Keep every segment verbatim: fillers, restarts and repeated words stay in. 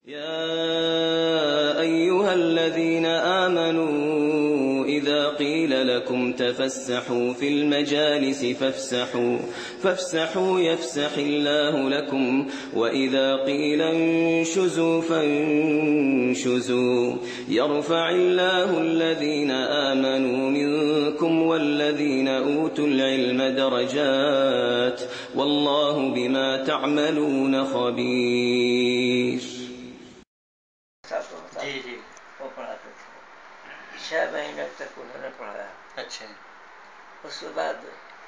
يا أيها الذين آمنوا إذا قيل لكم تفسحوا في المجالس فافسحوا فافسحوا يفسح الله لكم وإذا قيل انشزوا فانشزوا يرفع الله الذين آمنوا منكم والذين أوتوا العلم درجات والله بما تعملون خبير. جی جی وہ پڑھاتے تھے، چھ مہینے تک انہوں نے پڑھایا. اچھا. اس کے بعد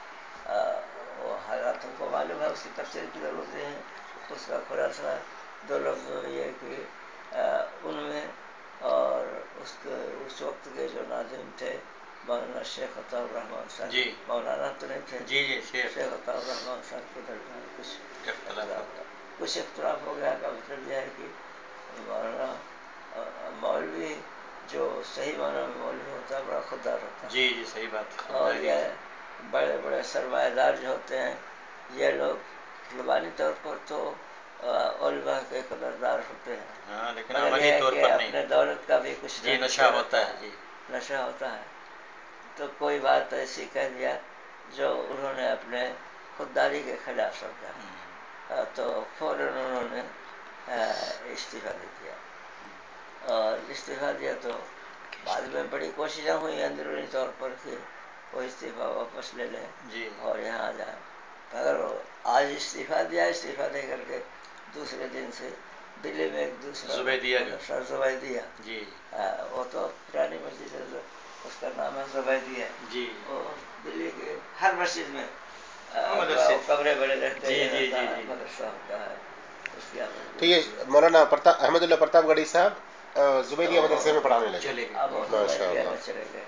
وہ حالات کو معلوم ہے، اس کی تفسیر کی ضرورت ہے. اس کا خلاصہ دو لفظوں میں یہ کہ ان میں اور اس کے اس وقت کے جو ناظم تھے مولانا شیخ عطاء الرحمن صاحب، جی مولانا تو نہیں تھے، جی جی شیخ شیخ عطاء الرحمن صاحب کے درمیان کچھ اختلاف کچھ اختلاف ہو گیا. کا مطلب یہ ہے کہ مولانا مولوی جو صحیح معنی میں مولوی ہوتا ہے بڑا خوددار ہوتا ہے. جی جی صحیح بات. اور یہ بڑے بڑے سرمایہ دار جو ہوتے ہیں یہ لوگ زبانی طور پر تو علماء کے قدردار ہوتے ہیں، ہاں لیکن مگر عملی یہ ہے طور کہ پر اپنے نہیں. دولت کا بھی کچھ جی نشہ ہوتا ہے. جی نشہ ہوتا ہے. تو کوئی بات ایسی کہہ دیا جو انہوں نے اپنے خودداری کے خلاف سمجھا، تو فوراً انہوں نے استعفیٰ دے دیا. اور استعفیٰ دیا تو بعد میں بڑی کوششیں ہوئی اندرونی طور پر کہ وہ استعفیٰ واپس لے لیں جی اور یہاں آ جائیں. اگر آج استعفیٰ دیا، استعفیٰ دے کر کے دوسرے دن سے دلی میں ایک دوسرا زبیدیہ سر زبیدیہ، جی وہ تو پرانی مسجد ہے، اس کا نام ہے زبیدیہ. جی وہ دلی کے ہر مسجد میں کمرے بڑے رہتے جی ہیں، جی جی مدرسہ ہوتا ہے. ٹھیک ہے. مولانا احمد اللہ پرتاپ گڑھی صاحب زبیدیہ مدرسے میں پڑھانے لگے. چلے اب وہ ماشاء زبیدیہ اللہ. میں چلے گئے.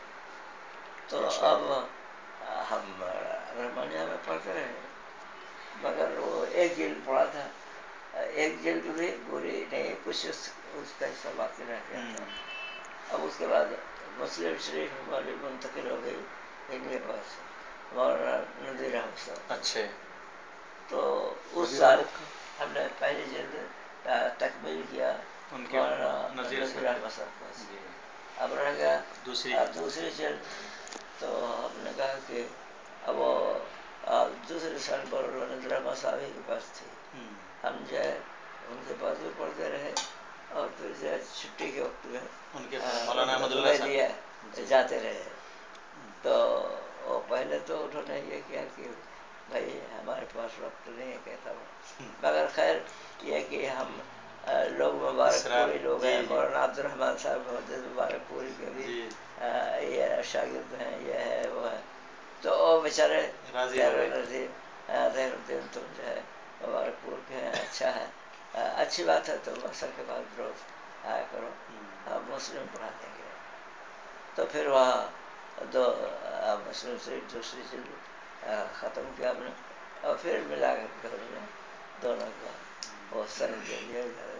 تو ماشاء اب اللہ. ہم رحمانیہ میں پڑھتے رہے، مگر وہ ایک جلد پڑھا تھا، ایک جلد بھی پوری نہیں، کچھ اس کا حصہ باقی رہ گیا تھا. اب اس کے بعد مسلم شریف ہماری منتقل ہو گئی ان کے پاس، مولانا نذیر احمد صاحب. اچھا. تو اس سال ہم نے پہلی جلد تکمیل کیا ان کے مولانا نذیر نذیر احمد صاحب کے پاس. جی. اب رہ گیا دوسری دوسری جلد. تو ہم نے کہا کہ اب وہ دوسرے سال پر نذیر احمد صاحب ہی کے پاس تھی. ہم جو ہے ان کے پاس بھی پڑھتے رہے اور پھر جو ہے چھٹی کے وقت میں ان کے مولانا احمد اللہ صاحب جاتے رہے. تو وہ پہلے تو انہوں نے یہ کیا کہ بھائی ہمارے پاس وقت نہیں ہے کہتا ہوں، مگر خیر یہ کہ ہم لوگ مبارک پوری لوگ ہیں، مولانا عبد الرحمن صاحب محدث مبارک پوری کے بھی یہ شاگرد ہیں، یہ ہے وہ ہے. تو وہ بیچارے خیر الدین ظہیر الدین تم جو ہے مبارک پور کے ہیں، اچھا ہے، اچھی بات ہے. تو عصر کے بعد روز آیا کرو، ہم مسلم پڑھا دیں گے. تو پھر وہاں دو مسلم سے دوسری جلد ختم کیا ہم نے، اور پھر ملا کر کے دونوں کا وہ سند دے دیا.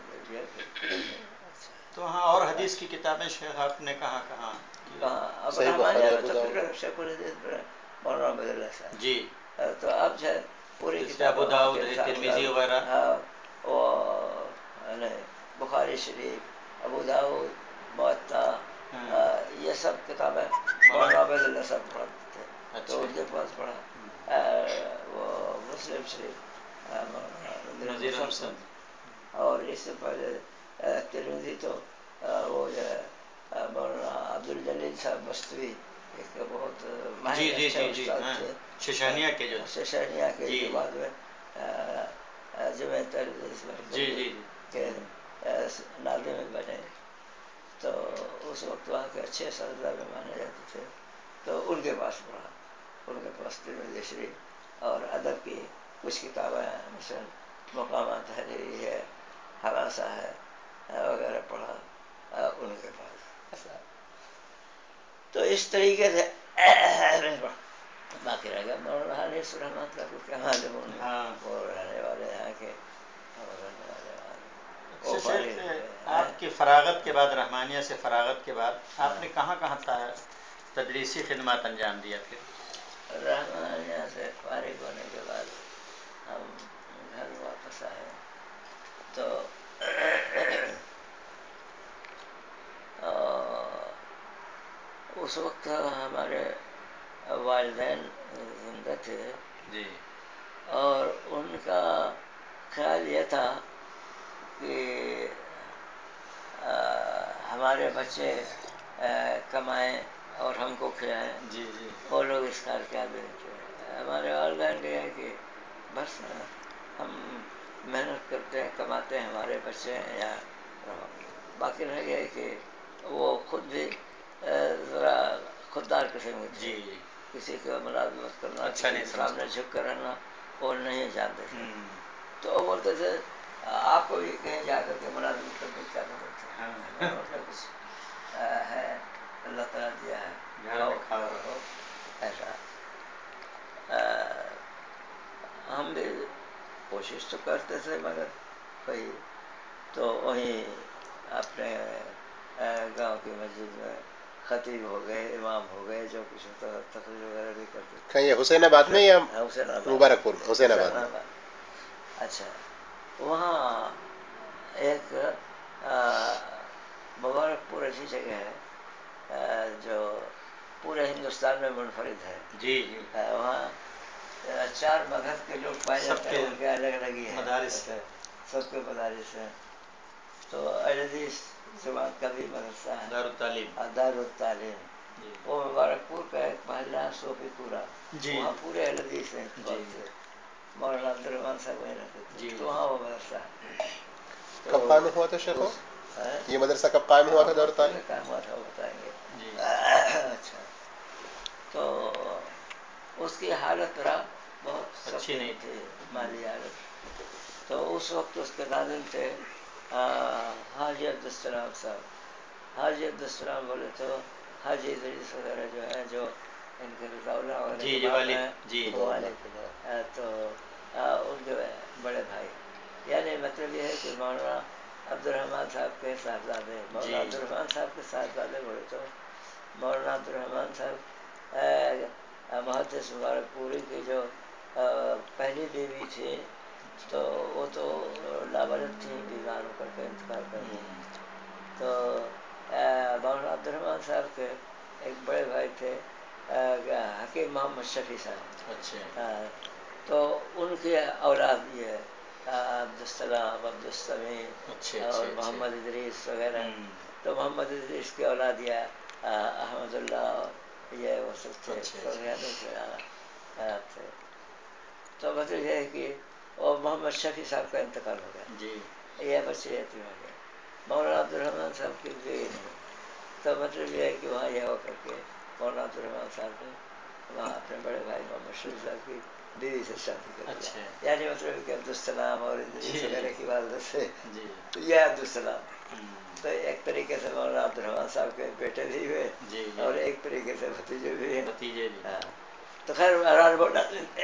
تو ہاں اور حدیث کی کتابیں شیخ آپ نے کہاں کہاں کہاں؟ اب رحمانیہ میں تو پھر شیخ الحدیث مولانا عبید اللہ صاحب. جی. تو اب جو ہے پوری کتاب ابو داؤد ہے، ترمذی وغیرہ، وہ بخاری شریف، ابو داؤد، موطا، یہ سب کتابیں مولانا عبید اللہ صاحب پڑھاتے تھے. تو ان کے پاس پڑھا. وہ مسلم شریف نذیر احمد صاحب، اور اس سے پہلے ترمذی تو وہ جو ہے مولانا عبد الجلیل صاحب مستوی، ایک بہت جی جی اچھے جی استاد تھے، ششانیہ کے جو ششانیہ کے جو بعد میں جمعیت جی جی کے ناظم بنے. تو اس وقت وہاں کے اچھے اساتذہ میں مانے جاتے تھے. تو ان کے پاس پڑھا، ان کے پاس ترمذی شریف اور ادب کی کچھ کتابیں ہیں، مثلا مقامات تحریری ہے، حراسہ ہے وغیرہ پڑھا ان کے پاس. تو اس طریقے سے باقی رہ گیا. مولانا حنیف الرحمن کا کچھ کہاں جب وہ رہنے والے ہیں کہ آپ کی فراغت کے بعد، رحمانیہ سے فراغت کے بعد آپ نے کہاں کہاں تدریسی خدمات انجام دیا؟ پھر رحمانیہ سے فارغ ہونے کے بعد ہم گھر واپس آئے. تو اس وقت ہمارے والدین زندہ تھے جی اور ان کا خیال یہ تھا کہ ہمارے بچے کمائیں اور ہم کو کھلائیں. جی جی وہ لوگ اس کار کے آدمی تھے. ہمارے والدین کا ہے کہ بس ہم محنت کرتے ہیں کماتے ہیں ہمارے بچے ہیں یا باقی رہ گیا کہ وہ خود بھی ذرا خوددار قسم کے تھے. جی کسی کو ملازمت کرنا اچھا کسی نہیں کے سمجھتے. سامنے جھک کر رہنا وہ نہیں جانتے تھے. ہوں. تو وہ بولتے تھے آپ کو بھی کہیں جا کر کے ملازمت کرنے کی کیا ضرورت ہے. ہاں. اور تو کچھ ہے اللہ تعالیٰ دیا ہے گھر میں کھاؤ رہو ایسا. ہم بھی کوشش تو کرتے تھے مگر وہی تو وہیں اپنے گاؤں کی مسجد میں خطیب ہو گئے امام ہو گئے جو کچھ ہوتا تقریر وغیرہ بھی کرتے تھے. کہیں حسین آباد میں یا حسین آباد مبارک پور میں؟ حسین آباد میں. اچھا وہاں ایک مبارک پور ایسی جگہ ہے جو پورے ہندوستان میں منفرد ہے. جی جی وہاں چار مذہب کے لوگ پائے سب جاتے کے ہیں. ان کے الگ الگ ہی ہیں مدارس. سب کے مدارس ہیں. تو اہل حدیث جماعت کا بھی مدرسہ ہے دارالتعلیم. دارالتعلیم. جی وہ مبارک پور کا ایک محلہ ہے صوفی پورہ. جی وہاں پورے اہل حدیث ہیں. جی مولانا عبد الرحمان صاحب وہیں رہتے تھے. جی تو وہاں وہ مدرسہ ہے. کب قائم ہوا تھا شیخ؟ اس- یہ مدرسہ کب قائم ہوا تھا بہت دارالتعلیم؟ پہلے کام ہوا تھا وہ بتائیں گے. جی اچھا تو اس کی حالت ذرا بہت اچھی سخت نہیں تھی مالی حالت. تو اس وقت اس کے ناظم تھے حاجی عبدالسلام صاحب. حاجی عبدالسلام بولے تو حاجی ادریس وغیرہ جو ہے جو ان کے رضا اللہ وغیرہ جی کے جی باپ والد. ہیں جی وہ والد. تو ان کے بڑے بھائی یعنی مطلب یہ ہے کہ مولانا عبد الرحمان صاحب کے صاحبزادے. مولانا عبد الرحمان صاحب کے صاحبزادے بولے تو مولانا عبد الرحمان صاحب محدث مبارک پوری کی جو پہلی بیوی تھی تو وہ تو لابالغ تھی بیمار ہو کر کے انتقال کر گئی. تو مولانا عبد الرحمان صاحب کے ایک بڑے بھائی تھے حکیم محمد شفیع صاحب. اچھا تو ان کی اولاد یہ ہے عبدالسلام عبدالسمیع اچھے اور اچھے اچھے. محمد ادریس وغیرہ. ہوں. تو محمد ادریس کی اولاد یہ احمد اللہ یہ وہ سب تھے. اچھا اچھا. تھے تو مطلب یہ ہے کہ وہ محمد شفیع صاحب کا انتقال ہو گیا. جی یہ بچے یتیم ہو گئے. مولانا عبد الرحمان صاحب کی بیوی نہیں. تو مطلب یہ ہے کہ وہاں یہ ہو کر کے مولانا عبد الرحمان صاحب نے وہاں اپنے بڑے بھائی محمد شفیع صاحب کی بیوی سے شادی کر دیا. اچھا. یعنی مطلب کہ عبدالسلام اور ادریس وغیرہ کی والدہ سے جی یہ عبدالسلام. ہوں. تو ایک طریقے سے مولانا عبد الرحمان صاحب کے بیٹے بھی ہوئے جی جی اور ایک طریقے سے بھتیجے بھی ہیں. بھتیجے بھی. ہاں تو خیر بہرحال بولا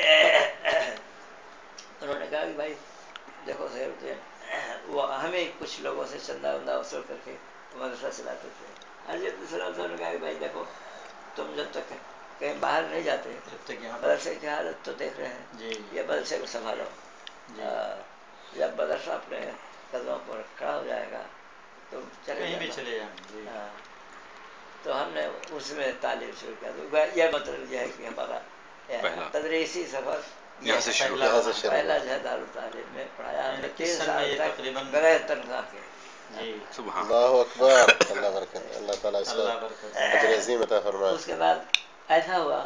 انہوں نے کہا کہ بھائی دیکھو صاحب وہ ہمیں کچھ لوگوں سے چندہ وندہ وصول کر کے مدرسہ چلاتے تھے. حاجی عبدالسلام صاحب نے کہا کہ بھائی دیکھو تم جب تک کہیں باہر نہیں جاتے جب تک یہاں پر. مدرسے کی حالت تو دیکھ رہے ہیں. جی یہ مدرسے کو سنبھالو. جی جب مدرسہ اپنے قدموں پر کھڑا ہو جائے گا تو چلے کہیں بھی جانا. چلے جائیں. جی ہاں تو ہم نے اس میں تعلیم شروع کیا. تو یہ مطلب یہ ہے کہ ہمارا تدریسی سفر یہاں سے شروع یہاں سے شروع پہلا جو ہے دارالتعلیم میں پڑھایا ہم نے یعنی تین کس سن میں سال یہ تک تقریباً. بغیر تنخواہ کے. جی سبحان اللہ اکبر. اللہ برکت. اللہ تعالیٰ اس اللہ کو برکت. اجر عظیم عطا فرمائے. اس کے بعد ایسا ہوا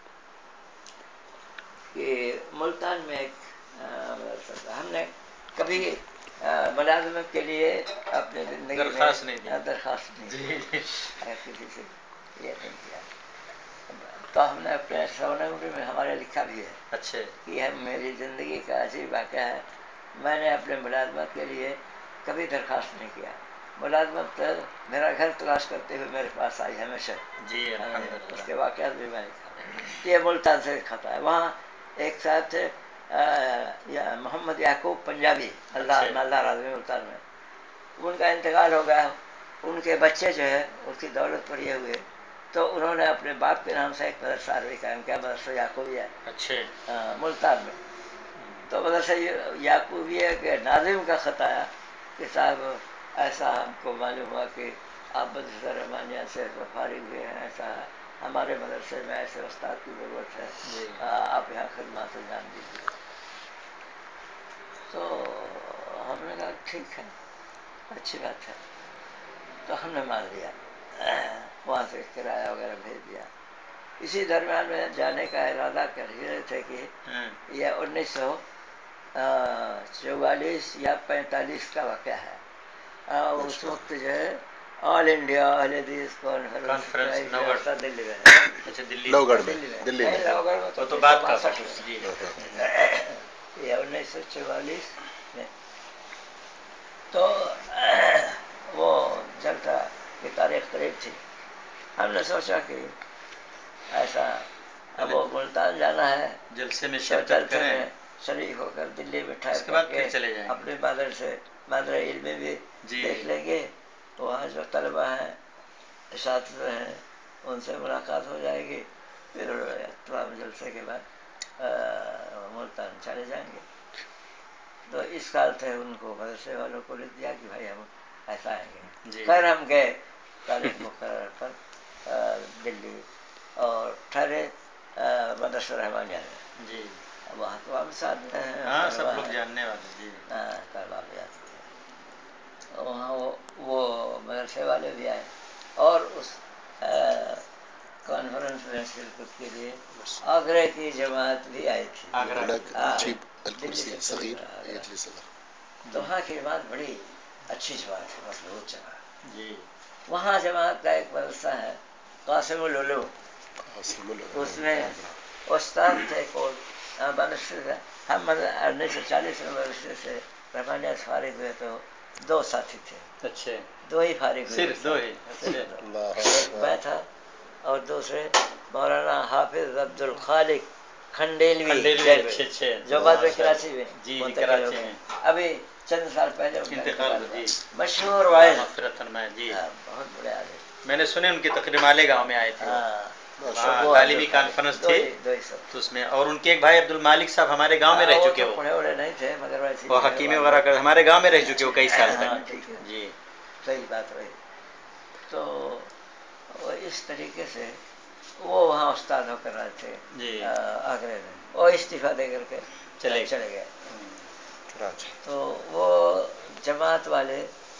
کہ ملتان میں ایک مدرسہ تھا. ہم نے کبھی ملازمت کے لیے اپنی زندگی میں درخواست نہیں دی. درخواست نہیں جی دی. کسی سے یہ نہیں کیا. تو ہم نے اپنے سونمری میں ہمارے لکھا بھی ہے. اچھا یہ میری زندگی کا عجیب واقعہ ہے. میں نے اپنے ملازمت کے لیے کبھی درخواست نہیں کیا. ملازمت میرا گھر تلاش کرتے ہوئے میرے پاس آئی ہمیشہ. جی الحمد اس للہ. کے واقعات بھی میں لکھا. یہ ملتان سے کھاتا ہے. وہاں ایک صاحب تھے محمد یعقوب پنجابی اللہ مالدار آدمی ملتان میں. ان کا انتقال ہو گیا. ان کے بچے جو ہے اس کی دولت پر یہ ہوئے تو انہوں نے اپنے باپ کے نام سے ایک مدرسہ عربی قائم کیا. مدرسہ یعقوبیہ اچھا ملتان میں. تو مدرسہ یعقوبیہ کے ناظم کا خط آیا کہ صاحب ایسا ہم کو معلوم ہوا کہ آپ مدرسہ رحمانیہ سے فارغ ہوئے ہیں، ایسا ہے ہمارے مدرسے میں ایسے استاد کی ضرورت ہے، جی آپ یہاں خدمات انجام دیجیے. تو ہم نے کہا ٹھیک ہے، اچھی بات ہے. تو ہم نے مان لیا، وہاں سے کرایہ وغیرہ بھیج دیا. اسی درمیان میں جانے کا ارادہ کر ہی رہے تھے کہ یہ انیس سو چوالیس یا پینتالیس کا واقعہ ہے. اس وقت جو ہے آل انڈیا اہل حدیث کانفرنس دلی میں اچھا دلی نو گڑھ میں دلی میں دلی میں نو گڑھ میں وہ تو تو بات کا باسٹھ جی یہ انیس سو چوالیس میں. تو وہ جلسہ کی تاریخ قریب تھی. ہم نے سوچا کہ ایسا اب وہ ملتان جانا ہے، جلسے میں تو شرکت جلسے کریں، میں شریک ہو کر دلی میں اس ٹھہر کے کر بعد کے پھر چلے جائیں گے. اپنے مادر سے مادر علم بھی جی دیکھ لیں گے. وہاں جو طلبہ ہیں اساتذہ ہیں ان سے ملاقات ہو جائے گی. پھر تمام جلسے کے بعد ملتان چلے جائیں گے. تو اس سال سے ان کو مدرسے والوں کو لکھ دیا کہ بھائی ہم ایسا آئیں گے. جی خیر ہم گئے تاریخ مقرر پر دلی اور ٹھہرے مدرسہ رحمانیہ میں. جی وہاں تو ہم ساتھ ہیں، ہاں سب طلبا لوگ ہیں، جاننے والے. جی طلبا بھی آتے تھے وہاں. وہ وہ مدرسے والے بھی آئے اور اس کانفرنس میں شرکت کے لیے آگرہ کی جماعت بھی آئی تھی. آگرہ دلی سے صغیر آگرہ. اجلی صغیر. تو وہاں کی جماعت بڑی اچھی جماعت ہے، مضبوط جماعت. جی وہاں جماعت کا ایک مدرسہ ہے قاسم العلوم. اس میں استاد تھے کو مدرسے سے ہم انیس سو چالیس میں مدرسے سے رحمانیہ سے فارغ ہوئے تو دو ساتھی تھے. اچھا دو ہی فارغ ہوئے، صرف دو ہی. صرف دو. ایک میں تھا اور دوسرے مولانا حافظ عبد الخالق کھنڈیلوی اچھے اچھے جو بعد میں کراچی میں جی منتقل ہو گئے. ابھی چند سال پہلے ان کا انتقال انتقال جی ہوا. مشہور وائز مغفرت فرمائے. جی بہت بڑے عالم. میں نے سنے ان کی تقریر مالیگاؤں میں آئے تھے. ہاں تعلیمی کانفرنس تھی تو اس میں، اور ان کے ایک بھائی عبد المالک صاحب ہمارے گاؤں میں رہ چکے. وہ پڑھے وڑھے نہیں تھے مگر ویسے وہ حکیمی وغیرہ ہمارے گاؤں میں رہ چکے ہو کئی سال تک. ٹھیک ہے، جی صحیح بات رہی. تو اس طریقے سے وہ وہاں استاد ہو کر رہے تھے جی آگرہ میں. وہ استعفیٰ دے کر کے چلے چلے گئے. کراچی. تو وہ جماعت والے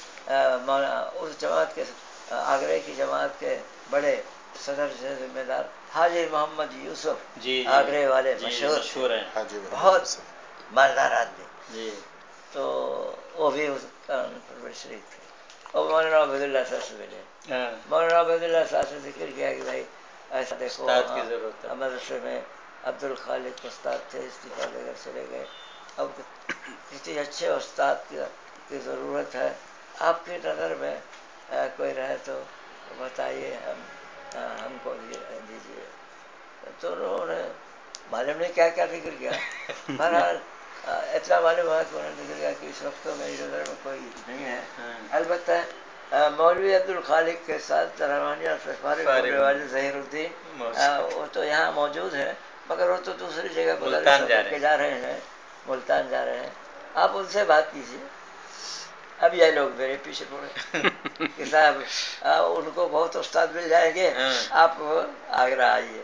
اس جماعت کے آگرہ کی جماعت کے بڑے صدر سے ذمہ دار حاجی محمد یوسف جی آگرہ والے جی مشہور مشہور ہیں. حاجی بہت مالدار آدمی. جی تو وہ بھی اس کانفرنس میں شریک تھے. اور مولانا عبید اللہ صاحب سے ملے. مولانا عبید اللہ صاحب سے ذکر کیا کہ بھائی ایسا دیکھو استاد کی ضرورت ہے. مدرسے میں عبد الخالق استاد تھے، استعفیٰ دے کر چلے گئے. اب کسی اچھے استاد کی ضرورت ہے، آپ کی نظر میں کوئی رہے تو بتائیے، ہم ہم کو دیجیے. تو انہوں نے معلوم نہیں کیا کیا فکر کیا. بہرحال اتنا معلوم ہے کہ انہوں نے فکر کیا کہ اس وقت تو میری نظر میں کوئی نہیں ہے. البتہ مولوی عبد الخالق کے ساتھ رحمانیہ سے فارغ ہونے والے ظہیر الدین وہ تو یہاں موجود ہیں مگر وہ تو دوسری جگہ ملتان ہو جا کر رہے کے جا رہے ہیں، ملتان جا رہے ہیں. آپ ان سے بات کیجیے. اب یہ لوگ میرے پیچھے پڑے کہ صاحب ان کو بہت استاد مل جائیں گے، آپ آگرہ آئیے.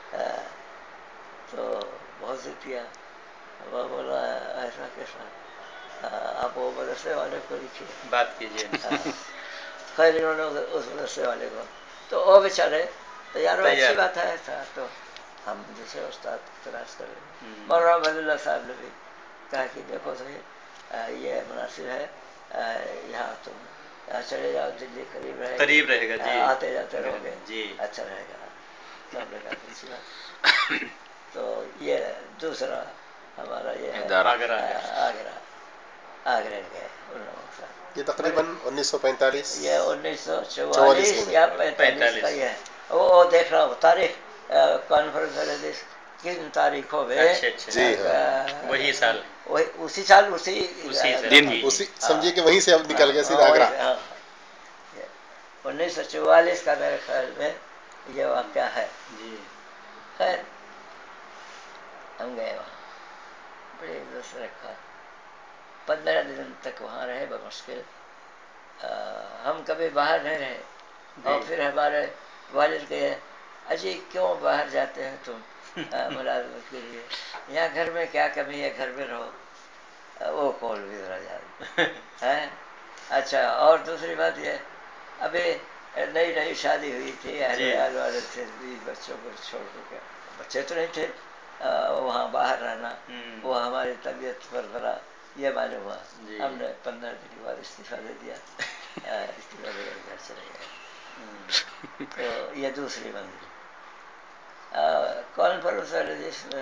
تو بہت ضد کیا. وہ بولا ایسا کیسا، آپ وہ مدرسے والے کو لکھیے بات کیجیے. خیر انہوں نے اس مدرسے والے کو، تو وہ بیچارے تیار ہوئے. اچھی بات ہے ایسا تو ہم دوسرے استاد کی تلاش کر لیں. مولانا عبید اللہ صاحب نے بھی کہا کہ دیکھو صحیح یہ مناسب ہے، یہاں تم چلے جاؤ، دلی قریب رہے قریب رہے گا. جی آتے جاتے رہو گے، جی اچھا رہے گا. تو ہم نے کہا کہ اچھی بات. تو یہ دوسرا ہمارا یہ ہے آگرہ. آگرہ آگرہ گئے ان لوگوں کے ساتھ. یہ تقریباً انیس سو پینتالیس یہ انیس سو چوالیس یا پینتالیس کا یہ ہے. وہ دیکھ رہا ہوں تاریخ کانفرنس کن تاریخوں میں وہی سال وہی اسی سال اسی دن اسی سمجھیے کہ وہیں سے اب نکل گئے سیدھا آگرہ. انیس سو چوالیس کا میرے خیال میں یہ واقعہ ہے. خیر ہم گئے وہاں، بڑے عزت سے رکھا. پندرہ دن تک وہاں رہے بمشکل. ہم کبھی باہر نہیں رہے اور پھر ہمارے والد کہے اجی کیوں باہر جاتے ہیں تم ملازمت کے لیے، یہاں گھر میں کیا کمی ہے، گھر میں رہو. وہ کال بھی ذرا یاد ہے. اچھا، اور دوسری بات یہ ابھی نئی نئی شادی ہوئی تھی، اہل عیال والے تھے، بیوی بچوں کو چھوڑ کے، بچے تو نہیں تھے، وہاں باہر رہنا وہ ہماری طبیعت پر ذرا یہ معلوم ہوا. ہم نے پندرہ دن کے بعد استعفیٰ دے دیا، استعفیٰ دے کر گھر چلے گئے. تو یہ دوسری منزل. کانفرنس جس میں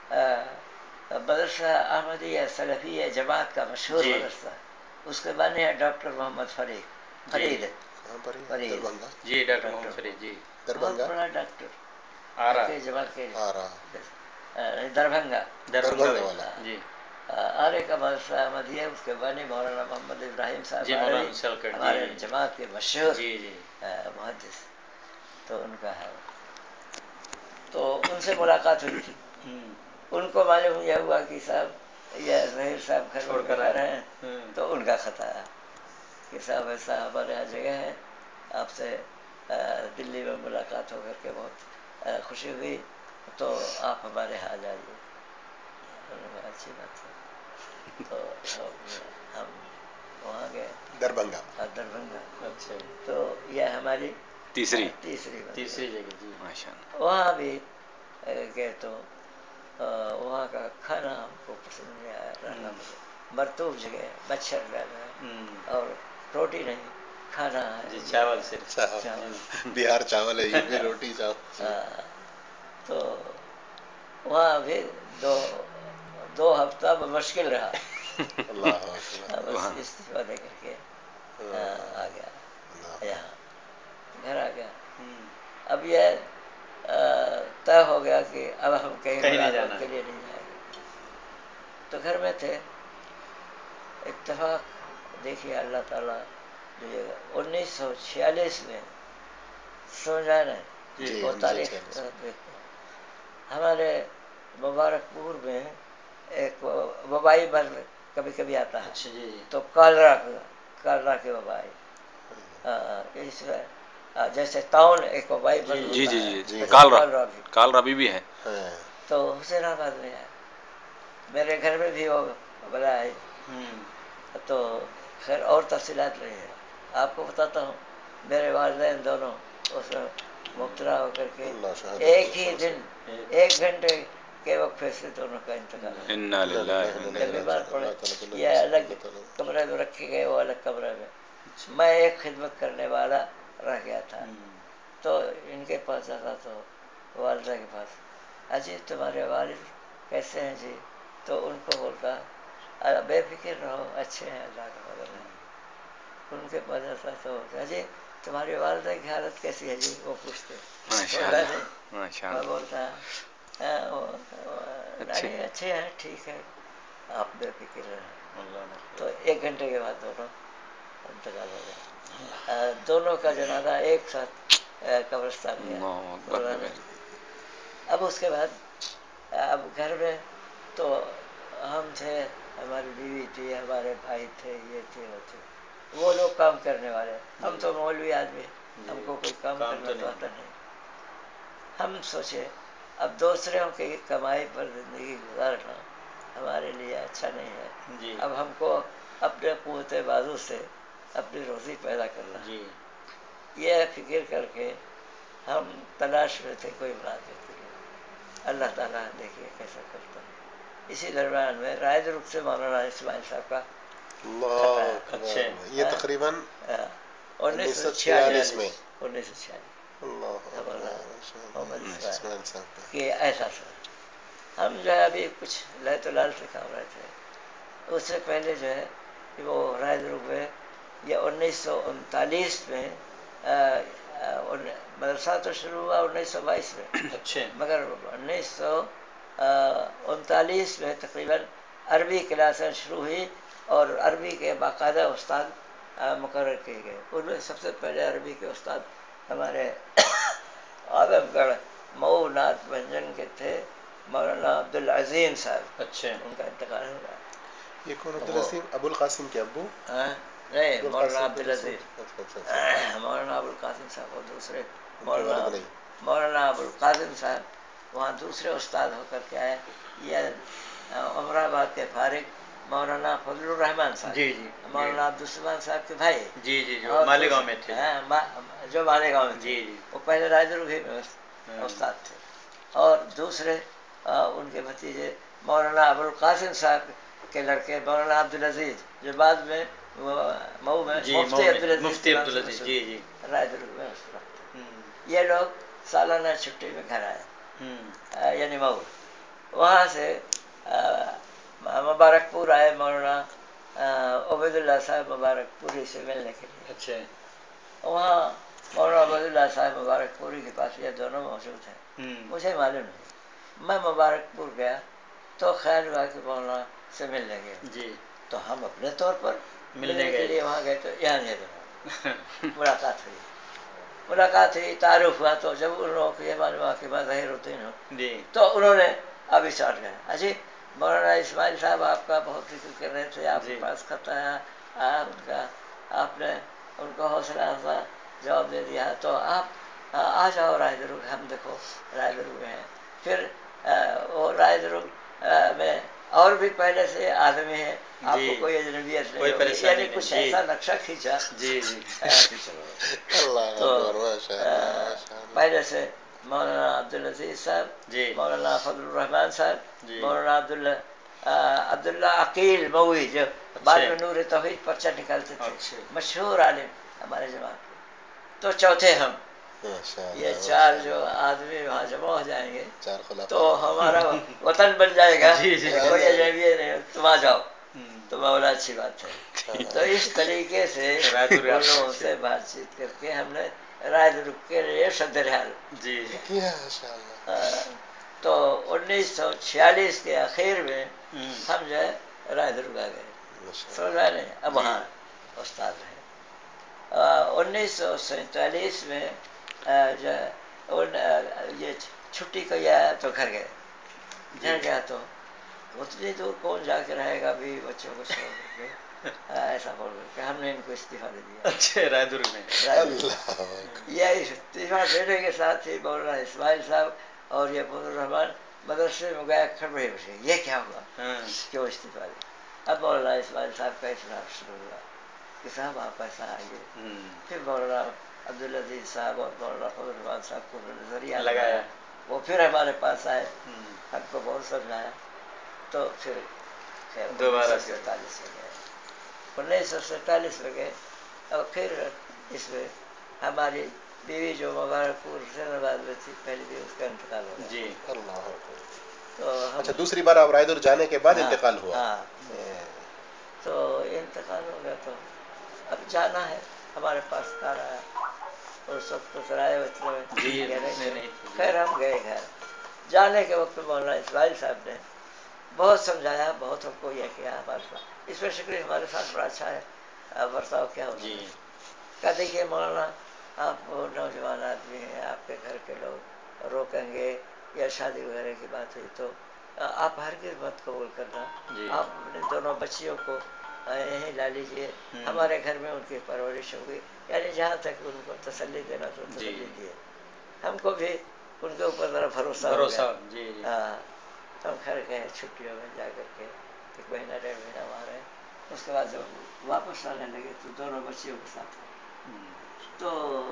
مدرسہ احمدیہ سلفیہ جماعت کا مشہور مدرسہ، اس کے بانی ہے ڈاکٹر محمد فرید فرید فرید جی ڈاکٹر محمد فرید جی بہت بڑا ڈاکٹر آرا جماعت کے آرا دربھنگا دربھنگا والا جی آرے کا مدرسہ احمدیہ، اس کے بانی مولانا محمد ابراہیم صاحب ہمارے جماعت کے مشہور جی جی محدث. تو ان کا ہے، تو ان سے ملاقات ہوئی تھی. ان کو معلوم یہ ہوا کہ صاحب یہ ظہیر صاحب گھر چھوڑ کر رہے ہیں، تو ان کا خط آیا کہ صاحب ایسا ہمارے یہاں جگہ ہے، آپ سے دلی میں ملاقات ہو کر کے بہت خوشی ہوئی، تو آپ ہمارے یہاں آ جائیے. اچھی بات ہے. تو ہم وہاں گئے دربھنگا دربھنگا. اچھا، تو یہ ہماری تیسری تیسری تیسری جگہ جی ماشاء اللہ. وہاں بھی گئے تو وہاں کا کھانا ہم کو پسند نہیں آیا. رہنا مرطوب جگہ، مچھر زیادہ ہے اور روٹی نہیں، کھانا جی چاول صرف چاول. بہار چاول ہے، یہ بھی روٹی چاول. تو وہاں بھی دو دو ہفتہ مشکل رہا. اللہ بس استعفیٰ دے کر کے آ گیا یہاں، گھر آ گیا. اب یہ طے ہو گیا کہ اب ہم کہیں ملازمت کے لیے نہیں جائیں گے. تو گھر میں تھے. اتفاق دیکھیے اللہ تعالیٰ دیجیے گا، انیس سو چھیالیس میں سمجھا نہیں وہ تاریخ ہمارے مبارک پور میں ایک وبائی مرض کبھی کبھی آتا ہے، تو کالرا کالرا کی وبائی، اس میں جیسے تاؤن ایک وبائی مرض جی ہوتا جی ہے، جی کالرا بھی کالرا ابھی بھی ہے. تو حسین آباد میں ہے، میرے گھر میں بھی وہ بلا آئی. تو خیر اور تفصیلات نہیں ہے، آپ کو بتاتا ہوں. میرے والدین دونوں اس میں مبتلا ہو کر کے ایک ہی دن ایک گھنٹے کے وقفے سے دونوں کا انتقال ہو انا للہ گیا. بیمار پڑے، یہ الگ کمرے میں رکھے گئے، وہ الگ کمرے میں. میں ایک خدمت کرنے والا رہ گیا تھا. تو ان کے پاس جاتا تو والدہ کے پاس، اجی تمہارے والد کیسے ہیں جی؟ تو ان کو بولتا بے فکر رہو، اچھے ہیں، اللہ کا فضل ہے. ان کے پاس جاتا تو اجی تمہاری والدہ کی حالت کیسی ہے جی؟ وہ پوچھتے. ماشاء اللہ ماشاء میں اللہ. بولتا نہیں اچھے ہیں، ٹھیک ہے، آپ بے فکر رہیں. تو ایک گھنٹے کے بعد دونوں انتقال ہو گیا. دونوں کا جنازہ ایک ساتھ قبرستان گیا. اب اس کے بعد اب گھر میں تو ہم تھے، ہماری بیوی تھی، ہمارے بھائی تھے، یہ تھے وہ تھے، وہ لوگ کام کرنے والے. ہم تو مولوی آدمی، ہم کو کوئی کام کرنا تو آتا نہیں. ہم سوچے اب دوسروں کی کمائی پر زندگی گزارنا ہمارے لیے اچھا نہیں ہے. اب ہم کو اپنے قوت بازو سے اپنی روزی پیدا کرنا ہے. یہ فکر کر کے ہم تلاش میں تھے کوئی ملازمت کے لیے. اللہ تعالیٰ دیکھیے کیسا کرتا ہے. اسی درمیان میں رائے رخ سے مولانا اسماعیل صاحب کا خط آیا. اچھا، یہ تقریباً انیس سو چھیالیس میں انیس سو چھیالیس کہ ایسا سر ہم جو ہے ابھی کچھ لہت و لال سے کام رہے تھے. اس سے پہلے جو ہے کہ وہ رائے گروپ ہے یہ انیس سو انتالیس میں مدرسہ تو شروع ہوا انیس سو بائیس میں، اچھا، مگر انیس سو انتالیس میں تقریباً عربی کلاسیں شروع ہوئی اور عربی کے باقاعدہ استاد مقرر کیے گئے. ان میں سب سے پہلے عربی کے استاد ہمارے اعظم گڑھ مئو نعت بھنجن کے تھے مولانا عبدالعظیم صاحب. اچھا، ان کا انتقال ہو گیا. یہ کون عبدالعظیم؟ ابو القاسم کے ابو؟ نہیں مولانا عبد عبدالعزیز اچھا اچھا اچھا مولانا ابوالقاسم صاحب اور دوسرے ان کے مولانا والد نہیں مولانا ابوالقاسم صاحب وہاں دوسرے استاد ہو کر کے آئے. یہ عمر آباد کے فارغ مولانا فضل الرحمان صاحب جی جی مولانا عبدالسلام صاحب کے بھائی جی جی جو اور مالیگاؤں میں تھے. ہاں، ما- جو مالیگاؤں میں تھے جی جی وہ پہلے رائے درگھی میں ہاں. استاد تھے. اور دوسرے آ، ان کے بھتیجے مولانا ابوالقاسم صاحب کے لڑکے مولانا عبدالعزیز جو بعد میں وہ مئو میں جی مفتی مئو میں عبدالعزیز مفتی کے نام سے عبدالعزیز. مشہور جی جی رائے درگھ میں اس وقت تھے. ہوں. یہ لوگ سالانہ چھٹی میں گھر آئے ہوں. آ، یعنی مئو. وہاں سے آ، مبارک پور آئے مولانا آ، عبید اللہ صاحب مبارک پوری سے ملنے کے لیے. اچھا. وہاں مولانا عبید اللہ صاحب مبارک پوری کے پاس یہ دونوں موجود ہیں. ہوں. مجھے معلوم نہیں. میں مبارک پور گیا تو خیال ہوا کہ مولانا سے ملنے گئے. جی تو ہم اپنے طور پر ملنے ملنے کے گئے. لیے وہاں گئے تو یہاں نہیں رہا. ملاقات ہوئی ملاقات ہوئی تعارف ہوا. تو جب ان لوگوں کو یہ معلوم ہوا کہ میں ظہیر الدین ہوں جی تو انہوں نے اب اسٹارٹ کیا اجی مولانا اسماعیل صاحب آپ کا بہت ذکر کر رہے تھے. آپ کے جی پاس خط آیا ان کا آپ نے ان کو حوصلہ افزا جواب دے دیا. تو آپ آ جاؤ رائے درگھ. ہم دیکھو رائے درگھ میں ہیں. پھر وہ رائے درگھ میں اور بھی پہلے سے آدمی ہیں. آپ جی. کو کوئی اجنبیت کوئی نہیں ہوگی. پریشانی یعنی نہیں. کچھ جی. ایسا نقشہ کھینچا جی جی کہ چلو. اللہ تو اکبر ماشاء اللہ ماشاء اللہ. پہلے سے مولانا عبدالعزیز صاحب جی مولانا فضل الرحمان صاحب جی. مولانا عبداللہ عبداللہ عقیل مئوی جو بعد میں نور توحید پرچہ نکالتے تھے اچھا. مشہور عالم ہمارے جماعت کے. تو چوتھے ہم ماشاء اللہ یہ ماشاء چار اللہ. جو آدمی وہاں جمع ہو جائیں گے چار خلفاء. تو ہمارا وطن بن جائے گا. جی جی. کوئی اجنبی نہیں تم آ جاؤ ہوں. تو مولا اچھی بات ہے. تو اس طریقے سے رائے ان درگھ لوگوں سے بات چیت کر کے ہم نے رائے درگھ کے لیے صدرحال جی کیا ماشاء اللہ. تو انیس سو چھیالیس کے آخر میں ہوں. ہم جو ہے رائے درگھ آ گئے. ماشاء سمجھ اللہ. میں نہیں. اب جی. وہاں استاد رہے. انیس سو سینتالیس میں جو ہے یہ چھٹی کو آیا تو گھر گئے. گھر گیا تو اتنی دور کون جا کے رہے گا بھی بچوں کو چھوڑ کر کے. ایسا بول کر کے ہم نے ان کو استعفیٰ دے دیا. اچھا رائے درگھ میں. اللہ یہ استعفیٰ دینے کے ساتھ ہی مولانا اسماعیل صاحب اور یہ فضل الرحمان مدرسے میں گیا کھڑے بیٹھے. یہ کیا ہوا ہاں. کیوں استعفیٰ دے. اب مولانا اسماعیل صاحب کا اصرار شروع ہوا کہ صاحب آپ ایسا آئیے. ہوں. پھر مولانا عبدالعزیز صاحب اور مولانا فضل الرحمان صاحب کو نظریہ لگایا. وہ پھر ہمارے پاس آئے. ہوں. ہم کو بہت سمجھایا. تو پھر دوبارہ انیس سو سینتالیس میں گئے. انیس سو سینتالیس میں گئے اور پھر اس میں ہماری بیوی جو مبارک پور حسین آباد میں تھی پہلی بھی اس کا انتقال ہو گیا. جی. اللہ اکبر. تو ہم اچھا دوسری بار آپ رائے درگھ جانے کے بعد ہاں، انتقال ہوا. ہاں. تو انتقال ہو گیا تو اب جانا ہے. ہمارے پاس کار آیا اس وقت تو سرائے بچے میں جی گئے نہیں تھے. نہیں. خیر ہم گئے گھر. جانے کے وقت مولانا اسماعیل صاحب نے بہت سمجھایا بہت ہم کو یہ کیا ہمارے ساتھ اس میں شکریہ ہمارے ساتھ بڑا اچھا ہے برتاؤ کیا انہوں جی. نے. کہا دیکھیے مولانا آپ نوجوان آدمی ہیں. آپ کے گھر کے لوگ روکیں گے یا شادی وغیرہ کی بات ہوئی تو آپ ہرگز مت قبول کرنا. جی. آپ اپنے دونوں بچیوں کو یہیں لا لیجیے. ہوں. ہمارے گھر میں ان کی پرورش ہوگی. یعنی جہاں تک ان کو تسلی دینا تو جی. تسلی دیے. ہم کو بھی ان کے اوپر ذرا بھروسہ ہو گیا. بھروسہ. جی جی. ہاں ہم گھر گئے چھٹیوں میں جا کر کے ایک مہینہ ڈیڑھ مہینہ وہاں رہے. اس کے بعد جب واپس آنے لگے تو دونوں بچیوں کے ساتھ آئے. تو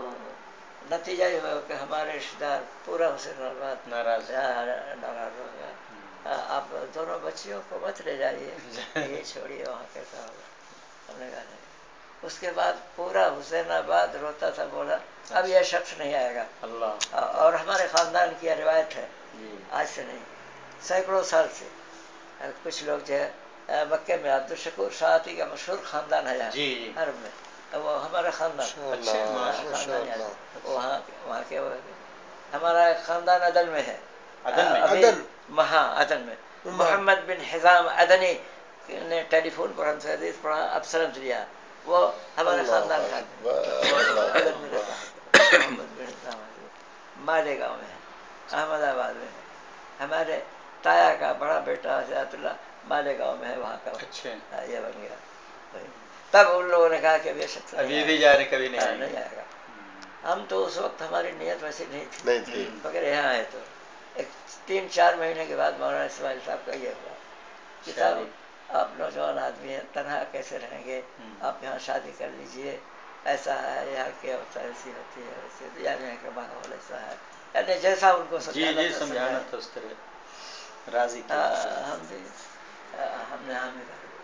نتیجہ یہ ہوا کہ ہمارے رشتے دار پورا حسین آباد ناراض. ناراض ہو گیا. آپ دونوں بچیوں کو مت لے جائیے یہ چھوڑیے وہاں کیسا ہوگا. ہم نے کہا نہیں. اس کے بعد پورا حسین آباد روتا تھا بولا اب یہ شخص نہیں آئے گا. اللہ. اور ہمارے خاندان کی روایت ہے جی. آج سے نہیں سینکڑوں سال سے. کچھ لوگ جو ہے مکے میں عبدالشکور شاعتی کا مشہور خاندان ہے جی جی. حرم میں وہ ہمارا خاندان اچھا. خاندان وہاں وہاں کے ہمارا خاندان عدن میں ہے. عدن میں. ابھی عدن. ہاں عدن میں محمد بن حزام عدنی نے ٹیلی فون پر ہم سے حدیث پڑھا اب سند لیا. وہ ہمارے خاندان کا عدن میں رہتا ہے. محمد بن حزام مالیگاؤں میں ہے احمد آباد میں ہے. ہمارے تایا کا بڑا بیٹا حضرت اللہ مالیگاؤں میں ہے وہاں کا اچھا. یہ بن گیا. तब उन लोगों ने कहा कि बेशक अभी भी जा रहे, कभी नहीं हाँ, आएंगे। नहीं आएगा। हम तो उस वक्त हमारी नीयत वैसी नहीं थी, नहीं थी। मगर यहाँ है तो एक तीन चार महीने के बाद मौलाना इस्माइल साहब का ये हुआ कि साहब आप नौजवान आदमी हैं, तनहा कैसे रहेंगे, आप यहाँ शादी कर लीजिए, ऐसा है यहाँ की अवस्था ऐसी होती है, वैसे यानी यहाँ का माहौल ऐसा है, यानी जैसा उनको जी समझाना जी था समझाना समझाया। था उस तरह राजी किया। हाँ, हम भी हाँ, हमने हामी भर दी।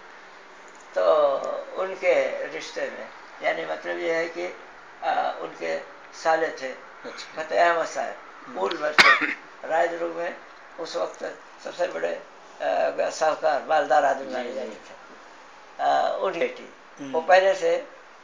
तो उनके रिश्ते में यानी मतलब ये है कि आ, उनके साले थे अच्छा। फतेह अहमद साहब, उल मशहूर रायदुर्ग में उस वक्त सबसे बड़े आ, साहूकार मालदार आदमी माने जाते थे। आ, उनकी बेटी वो पहले से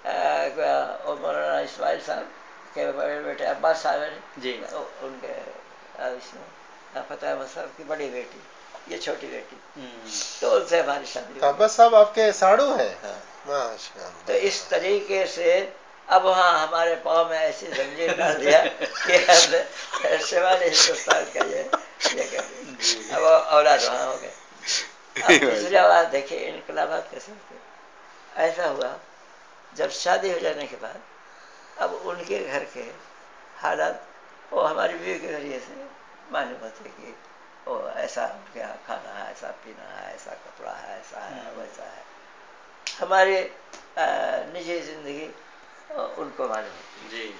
आ, मौलाना इस्माइल साहब के बड़े बेटे अब्बास साहब हैं जी। उनके आ, इसमें फतेह अहमद साहब की बड़ी बेटी, ये छोटी बेटी, तो उनसे हमारी शादी तो अब्बास साहब आपके साड़ू हैं। हाँ। माशाअल्लाह। तो इस तरीके से अब वहाँ हमारे पाँव में ऐसी जंजीर डाल दिया कि हमने शिमाली हिंदुस्तान का ये ये कर दिया, अब औलाद वहाँ हो गए। अब दूसरी बात देखिए इनकलाबात कैसे होते। ऐसा हुआ जब शादी हो जाने के बाद अब उनके घर के हालात वो हमारी बीवी के जरिए से मालूम होते कि वो ऐसा उनके यहाँ खाना है, ऐसा पीना है, ऐसा कपड़ा है, ऐसा है, वैसा है। हमारी निजी जिंदगी उनको मालूम होती जी।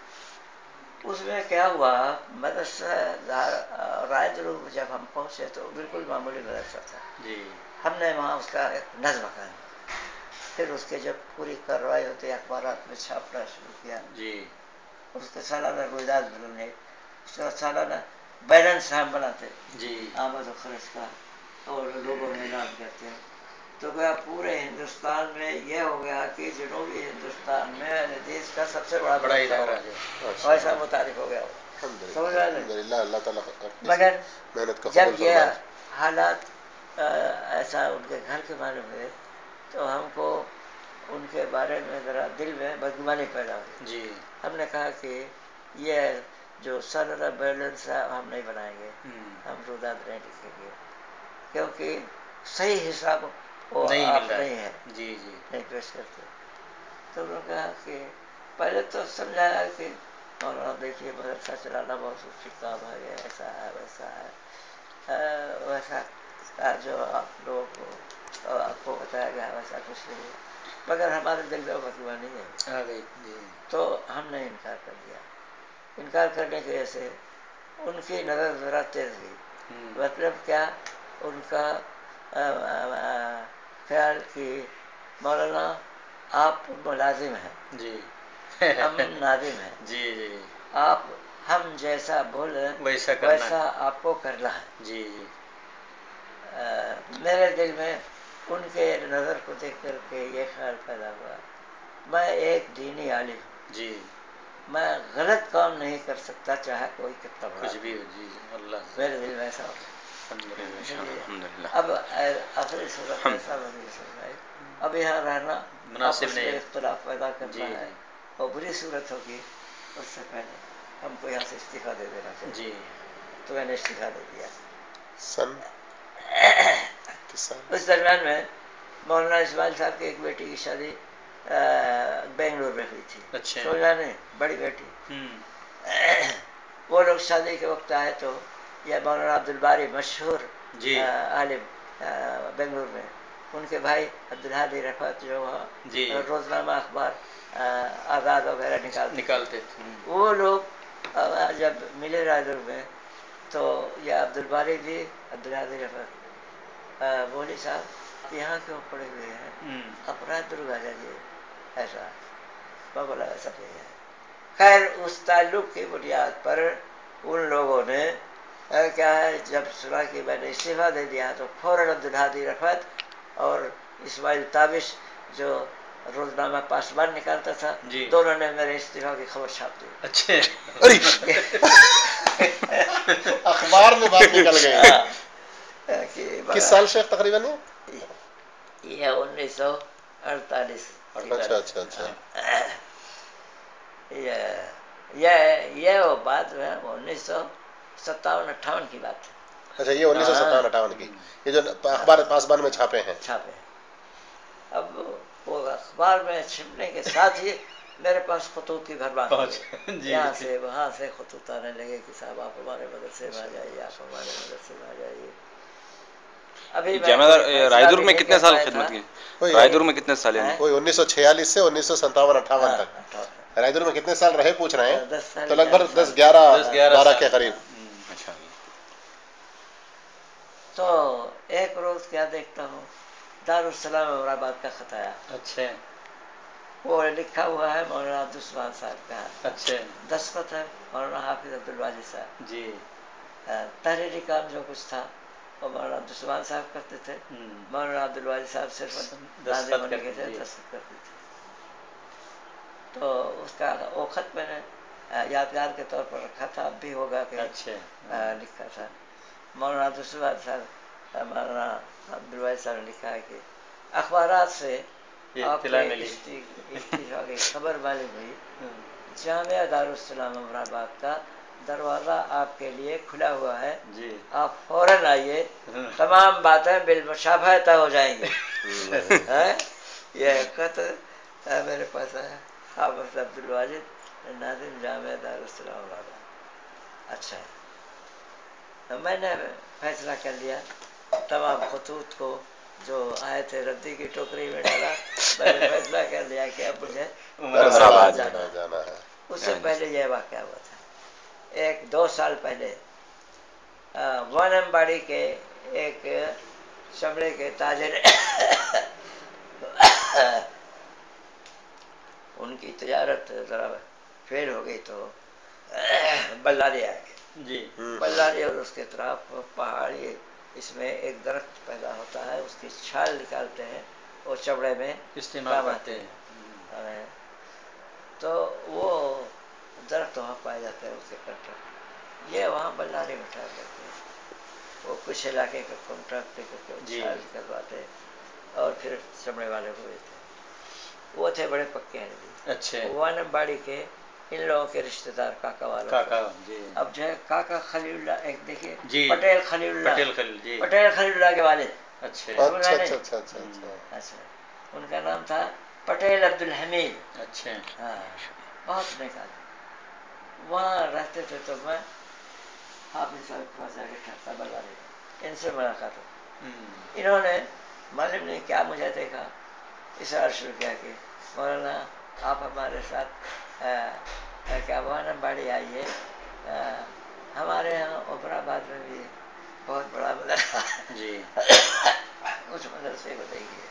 उसमें क्या हुआ, मदरसा रायदुर्ग जब हम पहुंचे तो बिल्कुल मामूली मदरसा था जी। हमने वहाँ उसका एक नज़्म कायम, फिर उसके जब पूरी कार्रवाई होती है अखबारात में छापना शुरू किया जी। उसके सालाना रोजात बनाने, उसका सालाना बैलेंस हम बनाते जी। आमद और खर्च का और लोगों में ऐलान करते हैं। तो गया पूरे हिंदुस्तान में यह हो गया कि जनूबी हिंदुस्तान में देश का सबसे बड़ा बड़ा मदरसा इदारा हो, है। वैसा मुतारिफ हो गया। समझ रहे हैं? अल्लाह ताला अपनी मगर मेहनत का जब कबूल ये फरमाए। हालात आ, ऐसा उनके घर के मालूम हुए तो हमको उनके बारे में ज़रा दिल में बदगुमानी पैदा हुई। जी। हमने कहा कि ये जो सालाना बैलेंस है हम नहीं बनाएंगे, हम रोजात नहीं लिखेंगे, क्योंकि सही हिसाब वो नहीं आप मिल रहा नहीं है, जी जी नहीं पेश करते। तो उन्होंने कहा कि पहले तो समझाया कि और देखिए मदरसा चलाना बहुत मुश्किल काम है, ये ऐसा है वैसा है, आ, वैसा आ, जो आप लोगों को आपको बताया गया वैसा कुछ नहीं है, मगर हमारे दिल में बदगुमानी है आ गई जी। तो हमने इनकार कर दिया। इनकार करने की वजह से उनकी नज़र ज़रा तेज हुई। मतलब क्या, उनका ख्याल कि मौलाना आप मुलाजिम हैं जी। हम नादिम हैं, जी जी। आप हम जैसा बोले वैसा करना वैसा आपको करना है। जी जी। आ, मेरे दिल में उनके नज़र को देख करके ये ख्याल पैदा हुआ, मैं एक दीनी आलिम हूँ जी। मैं गलत काम नहीं कर सकता चाहे कोई कितना बड़ा कुछ भी हो जी अल्लाह मेरे दिल में ऐसा हो। अब आखिरी सूरत ऐसा बनी समझाई, अब यहाँ रहना मुनासिब नहीं है, इख्तिलाफ पैदा करना जी, है और बुरी सूरत होगी, उससे पहले हमको यहाँ से इस्तीफा दे देना चाहिए जी। तो मैंने इस्तीफा दे दिया। सन उस दरम्यान में मौलाना इस्माइल साहब की एक बेटी की शादी बेंगलुरु में हुई थी। अच्छा। समझा नहीं, बड़ी बेटी। वो लोग शादी के वक्त आए तो यह मौलाना अब्दुल बारी मशहूर आलिम बेंगलुरु में, उनके भाई अब्दुल हादी रफ़त जो वहाँ रोजनामा अखबार आज़ाद वगैरह निकालते निकालते थे, वो लोग जब मिले रायदुर्ग में तो यह अब्दुल बारी जी अब्दुल हादी रफ़त बोली साहब यहाँ क्यों पड़े हुए हैं, आप रायदुर्ग आ जाइए। ऐसा मैं बोला ऐसा नहीं है। खैर उस ताल्लुक की बुनियाद पर उन लोगों ने क्या है, जब सुना कि मैंने इस्तीफा दे दिया तो फौरन अब्दुल हादी रफ़त और इस्माइल ताबिश जो रोजनामा पासबान निकालता था, दोनों ने मेरे इस्तीफा की खबर छाप दी। अच्छे अखबार में बात निकल गई। किस साल शेख तकरीबन है? ये उन्नीस सौ अड़तालीस। अच्छा अच्छा अच्छा। ये ये ये वो बात है उन्नीस सौ सत्तावन अट्ठावन की बात है। अच्छा ये उन्नीस सौ सत्तावन अट्ठावन की, ये जो अखबार पासबान में छापे हैं। छापे अब وہ اخبار میں چھپنے کے ساتھ ہی میرے پاس خطوط کی بھرمار ہو گئی. یہاں سے وہاں سے خطوط آنے لگے کہ صاحب آپ ہمارے مدرسے میں آ جائیے, آپ ہمارے مدرسے میں آ جائیے. ابھی رائے دور میں کتنے سال خدمت کی؟ رائے دور میں کتنے سال؟ کوئی انیس سو چھیالیس سے انیس سو ستاون اٹھاون تک رائے دور میں کتنے سال رہے پوچھ رہے ہیں؟ تو لگ بھگ دس گیارہ بارہ کے قریب. تو ایک روز کیا دیکھتا ہوں, دارالسلام امر آباد کا خط آیا. اچھا. وہ لکھا ہوا ہے مولانا عبدالسلام صاحب کا. اچھا. دستخط ہے مولانا حافظ عبدالواجد صاحب. جی. تحریری کام جو کچھ تھا وہ مولانا عبدالسلام صاحب کرتے تھے, مولانا عبدالواجد صاحب صرف ناظم ہونے کے تھے, دستخط کرتے تھے. تو اس کا وہ خط میں نے یادگار کے طور پر رکھا تھا, اب بھی ہوگا کہ لکھا تھا مولانا عبدالسلام صاحب. مولانا عبدالواجد صاحب نے لکھا ہے کہ اخبارات سے آپ کی خبر معلوم ہوئی, جامعہ دارالسلام امر آباد کا دروازہ آپ کے لیے کھلا ہوا ہے, آپ فوراً آئیے, تمام باتیں بالمشافہہ طے ہو جائیں گی. یہ خط میرے پاس ہے, حافظ عبدالواجد ناظم جامعہ دارالسلام امر آباد. اچھا ہے, میں نے فیصلہ کر لیا تمام خطوط کو جو آئے تھے ردی کی ٹوکری میں ڈالا. میں نے فیصلہ کر لیا کہ اب مجھے عمر آباد جانا ہے. اس سے پہلے یہ واقعہ ہوا تھا ایک دو سال پہلے. وانم باڑی کے ایک چمڑے کے تاجر ان کی تجارت ذرا فیل ہو گئی تو بلاری آ گئے. جی. بلاری اور اس کے طرف پہاڑی, اس میں ایک درخت پیدا ہوتا ہے, اس کی چھال نکالتے ہیں, وہ چمڑے میں استعمال کرتے ہیں. تو وہ درخت وہاں پائے جاتے ہیں, اس کے کٹر یہ وہاں بلاری میں ٹھہر کرتے ہیں. وہ کچھ علاقے کا کانٹریکٹ لے کر کے چھال نکلواتے اور پھر چمڑے والے کو دیتے. وہ تھے بڑے پکے ہیں جی. اچھا. وانم باڑی کے ان لوگوں کے رشتے دار کاکا والوں. کاکا. جی. اب جو ہے کاکا خلیل اللہ, ایک دیکھیے جی, پٹیل خلیل اللہ. پٹیل خلیل. جی. پٹیل خلیل اللہ کے والد. اچھا اچھا اچھا اچھا اچھا. ان کا نام تھا پٹیل عبدالحمید. اچھا. ہاں, بہت نیک آدمی. وہاں رہتے تھے تو میں حافظ صاحب کے پاس جا کے ٹھہرتا بلاری میں, ان سے ملاقات ہو. انہوں نے معلوم نہیں کیا مجھے دیکھا, اشارہ شروع کیا کہ مولانا آپ ہمارے ساتھ کیا وانم باڑی آئیے, ہمارے یہاں عمر آباد میں بھی بہت بڑا مدرسہ جی اس مدرسے کو دیکھیے.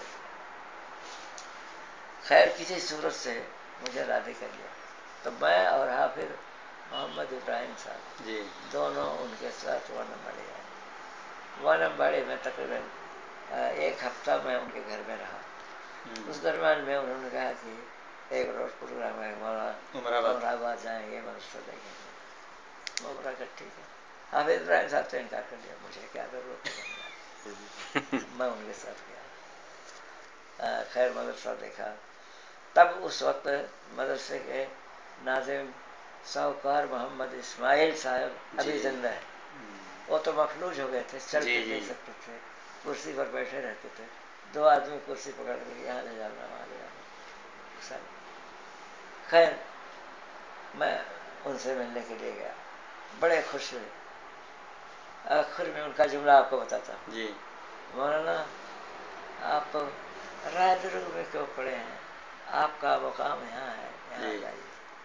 خیر کسی صورت سے مجھے راضی کر لیا. تو میں اور حافظ محمد ابراہیم صاحب جی دونوں ان کے ساتھ وانم باڑی آئے. وانم باڑی میں تقریباً ایک ہفتہ میں ان کے گھر میں رہا. اس درمیان میں انہوں نے کہا کہ ایک روز پروگرام ہے مولانا عمر آباد جائیں گے, مدرسہ دیکھیں گے. میں بولا کہ ٹھیک ہے. حافظ ابراہیم صاحب سے انکار کر دیا, مجھے کیا ضرورت ہے, میں ان کے ساتھ گیا. خیر مدرسہ دیکھا. تب اس وقت مدرسے کے ناظم ساہوکار محمد اسماعیل صاحب ابھی زندہ ہے. وہ تو مفلوج ہو گئے تھے, چل پھر نہیں سکتے تھے, کرسی پر بیٹھے رہتے تھے. دو آدمی کرسی پکڑ کے یہاں لے جانا وہاں لے جانا. خیر میں ان سے ملنے کے لیے گیا, بڑے خوش ہوئے. آخر میں ان کا جملہ آپ کو بتاتا ہوں. جی. مولانا آپ رائے دور میں کیوں پڑے ہیں, آپ کا مقام یہاں ہے, یہاں جائیے.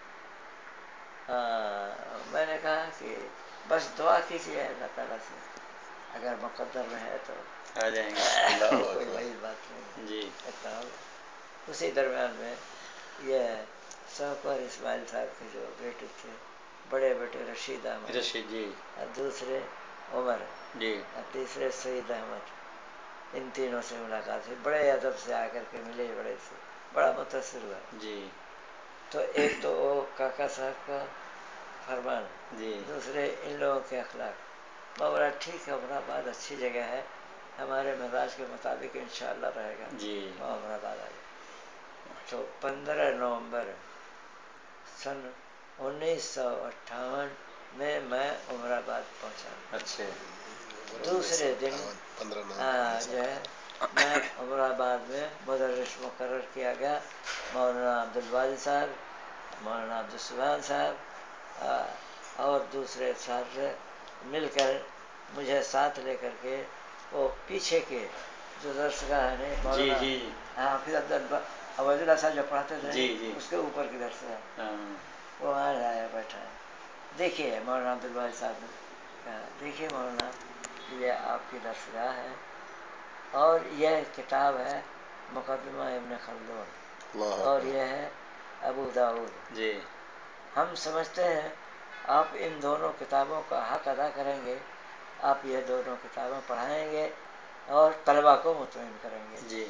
میں نے کہا کہ بس دعا کیجیے اللہ تعالیٰ سے, اگر مقدر میں ہے تو آ جائیں گے. کوئی بڑی بات نہیں. جی. اتنا ہوگا. اسی درمیان میں یہ ساہوکار اسماعیل صاحب کے جو بیٹے تھے, بڑے بیٹے رشید احمد, رشید. جی. دوسرے عمر, جی. تیسرے سعید احمد, ان تینوں سے ملاقات ہوئی. بڑے ادب سے آ کر کے ملے, بڑے سے بڑا متاثر ہوا. جی. تو ایک تو وہ کاکا صاحب کا فرمان, جی. دوسرے ان لوگوں کے اخلاق. میں بولا ٹھیک ہے, عمر آباد اچھی جگہ ہے, ہمارے مزاج کے مطابق انشاءاللہ رہے گا. جی. میں عمر آباد آ گیا. تو پندرہ نومبر سن انیس سو اٹھاون میں میں عمر آباد پہنچا. اچھا. دوسرے دن جو ہے میں عمر آباد میں مدرس مقرر کیا گیا. مولانا عبدالواجد صاحب, مولانا عبدالسبحان صاحب اور دوسرے صاحب سے مل کر مجھے ساتھ لے کر کے وہ پیچھے کے جو درسگاہ ہے مولانا ہاں پھر عبید اللہ صاحب جو پڑھاتے تھے اس کے اوپر کی درسگاہ وہ وہاں لایا بیٹھا ہے. دیکھیے مولانا عبدالواجد صاحب نے کہا دیکھیے مولانا یہ آپ کی درسگاہ ہے اور یہ کتاب ہے مقدمہ ابن خلدون اور یہ ہے ابو داؤد. جی ہم سمجھتے ہیں آپ ان دونوں کتابوں کا حق ادا کریں گے, آپ یہ دونوں کتابیں پڑھائیں گے اور طلباء کو مطمئن کریں گے. جی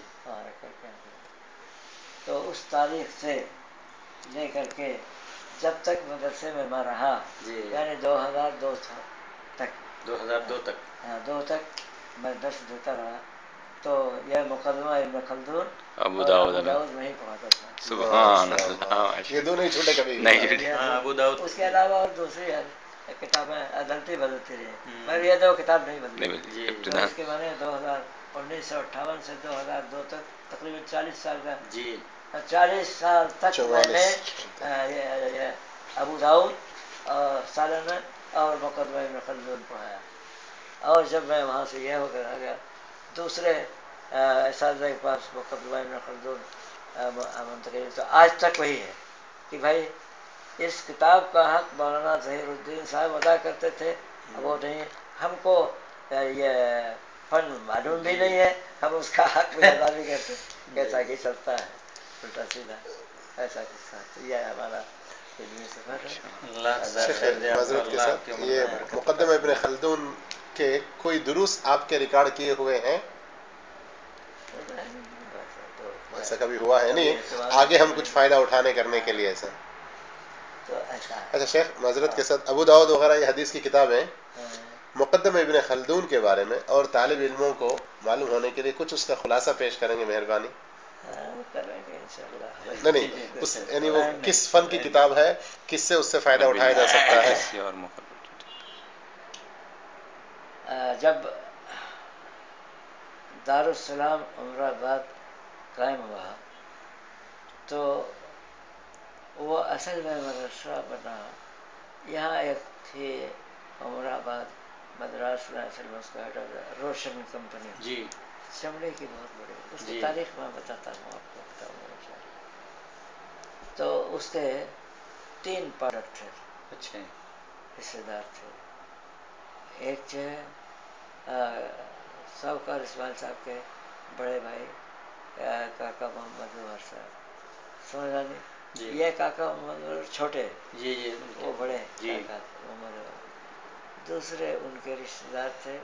تو اس تاریخ سے لے کر کے جب تک مدرسے میں میں رہا جی یعنی دو ہزار دو تک دو ہزار دو تک ہاں دو تک میں درس دیتا رہا. تو یہ مقدمہ ابن خلدون ابو اور داؤد ابو داؤد میں ہی پڑھاتا تھا. سبحان اللہ, یہ دونوں ہی چھوٹے کبھی نہیں ابو داؤد. اس کے علاوہ اور دوسری کتابیں ادلتی بدلتی رہی مگر یہ دو کتاب نہیں بدلی. تو اس کے معنی دو ہزار انیس سو اٹھاون سے دو ہزار دو تک تقریباً چالیس سال کا جی چالیس سال تک میں نے ابو داؤد اور سالانہ اور مقدمہ ابن خلدون پڑھایا. اور جب میں وہاں سے یہ ہو کر آ گیا دوسرے اساتذہ کے پاس مقدمہ ابن خلدون منتقل تو آج تک وہی ہے کہ بھائی اس کتاب کا حق مولانا ظہیر الدین صاحب ادا کرتے تھے. وہ نہیں ہم کو یہ فن معلوم بھی نہیں ہے, ہم اس کا حق بھی ادا نہیں کرتے. کیسا کہ چلتا ہے الٹا سیدھا ایسا قصہ. تو یہ ہمارا علمی سفر ہے. معذرت کے ساتھ یہ مقدمہ ابن خلدون کے کوئی دروس آپ کے ریکارڈ کیے ہوئے ہیں؟ ایسا کبھی ہوا ہے نہیں, آگے ہم کچھ فائدہ اٹھانے کرنے کے لیے ایسا. اچھا شیخ معذرت کے ساتھ ابو داؤد وغیرہ یہ حدیث کی کتابیں مقدمہ ابن خلدون کے بارے میں اور طالب علموں کو معلوم ہونے کے لیے کچھ اس کا خلاصہ پیش کریں گے مہربانی. نہیں نہیں اس یعنی وہ کس فن کی کتاب ہے, کس سے اس سے فائدہ اٹھایا جا سکتا ہے؟ جب دارالسلام عمر آباد قائم ہوا تو وہ اصل میں مدرسہ بنا. یہاں ایک تھی عمر آباد مدراس روشن کمپنی جی چمڑے کی بہت بڑی, اس کی تاریخ میں بتاتا ہوں آپ کو. تو اس کے تین پروڈکٹ تھے. اچھا حصے دار تھے. ایک جو ہے ساہوکار اسماعیل صاحب کے بڑے بھائی کاکا محمد عمر صاحب, سمجھا نہیں یہ کاکا محمد عمر چھوٹے جی جی وہ بڑے کاکا محمد عمر. دوسرے ان کے رشتے دار تھے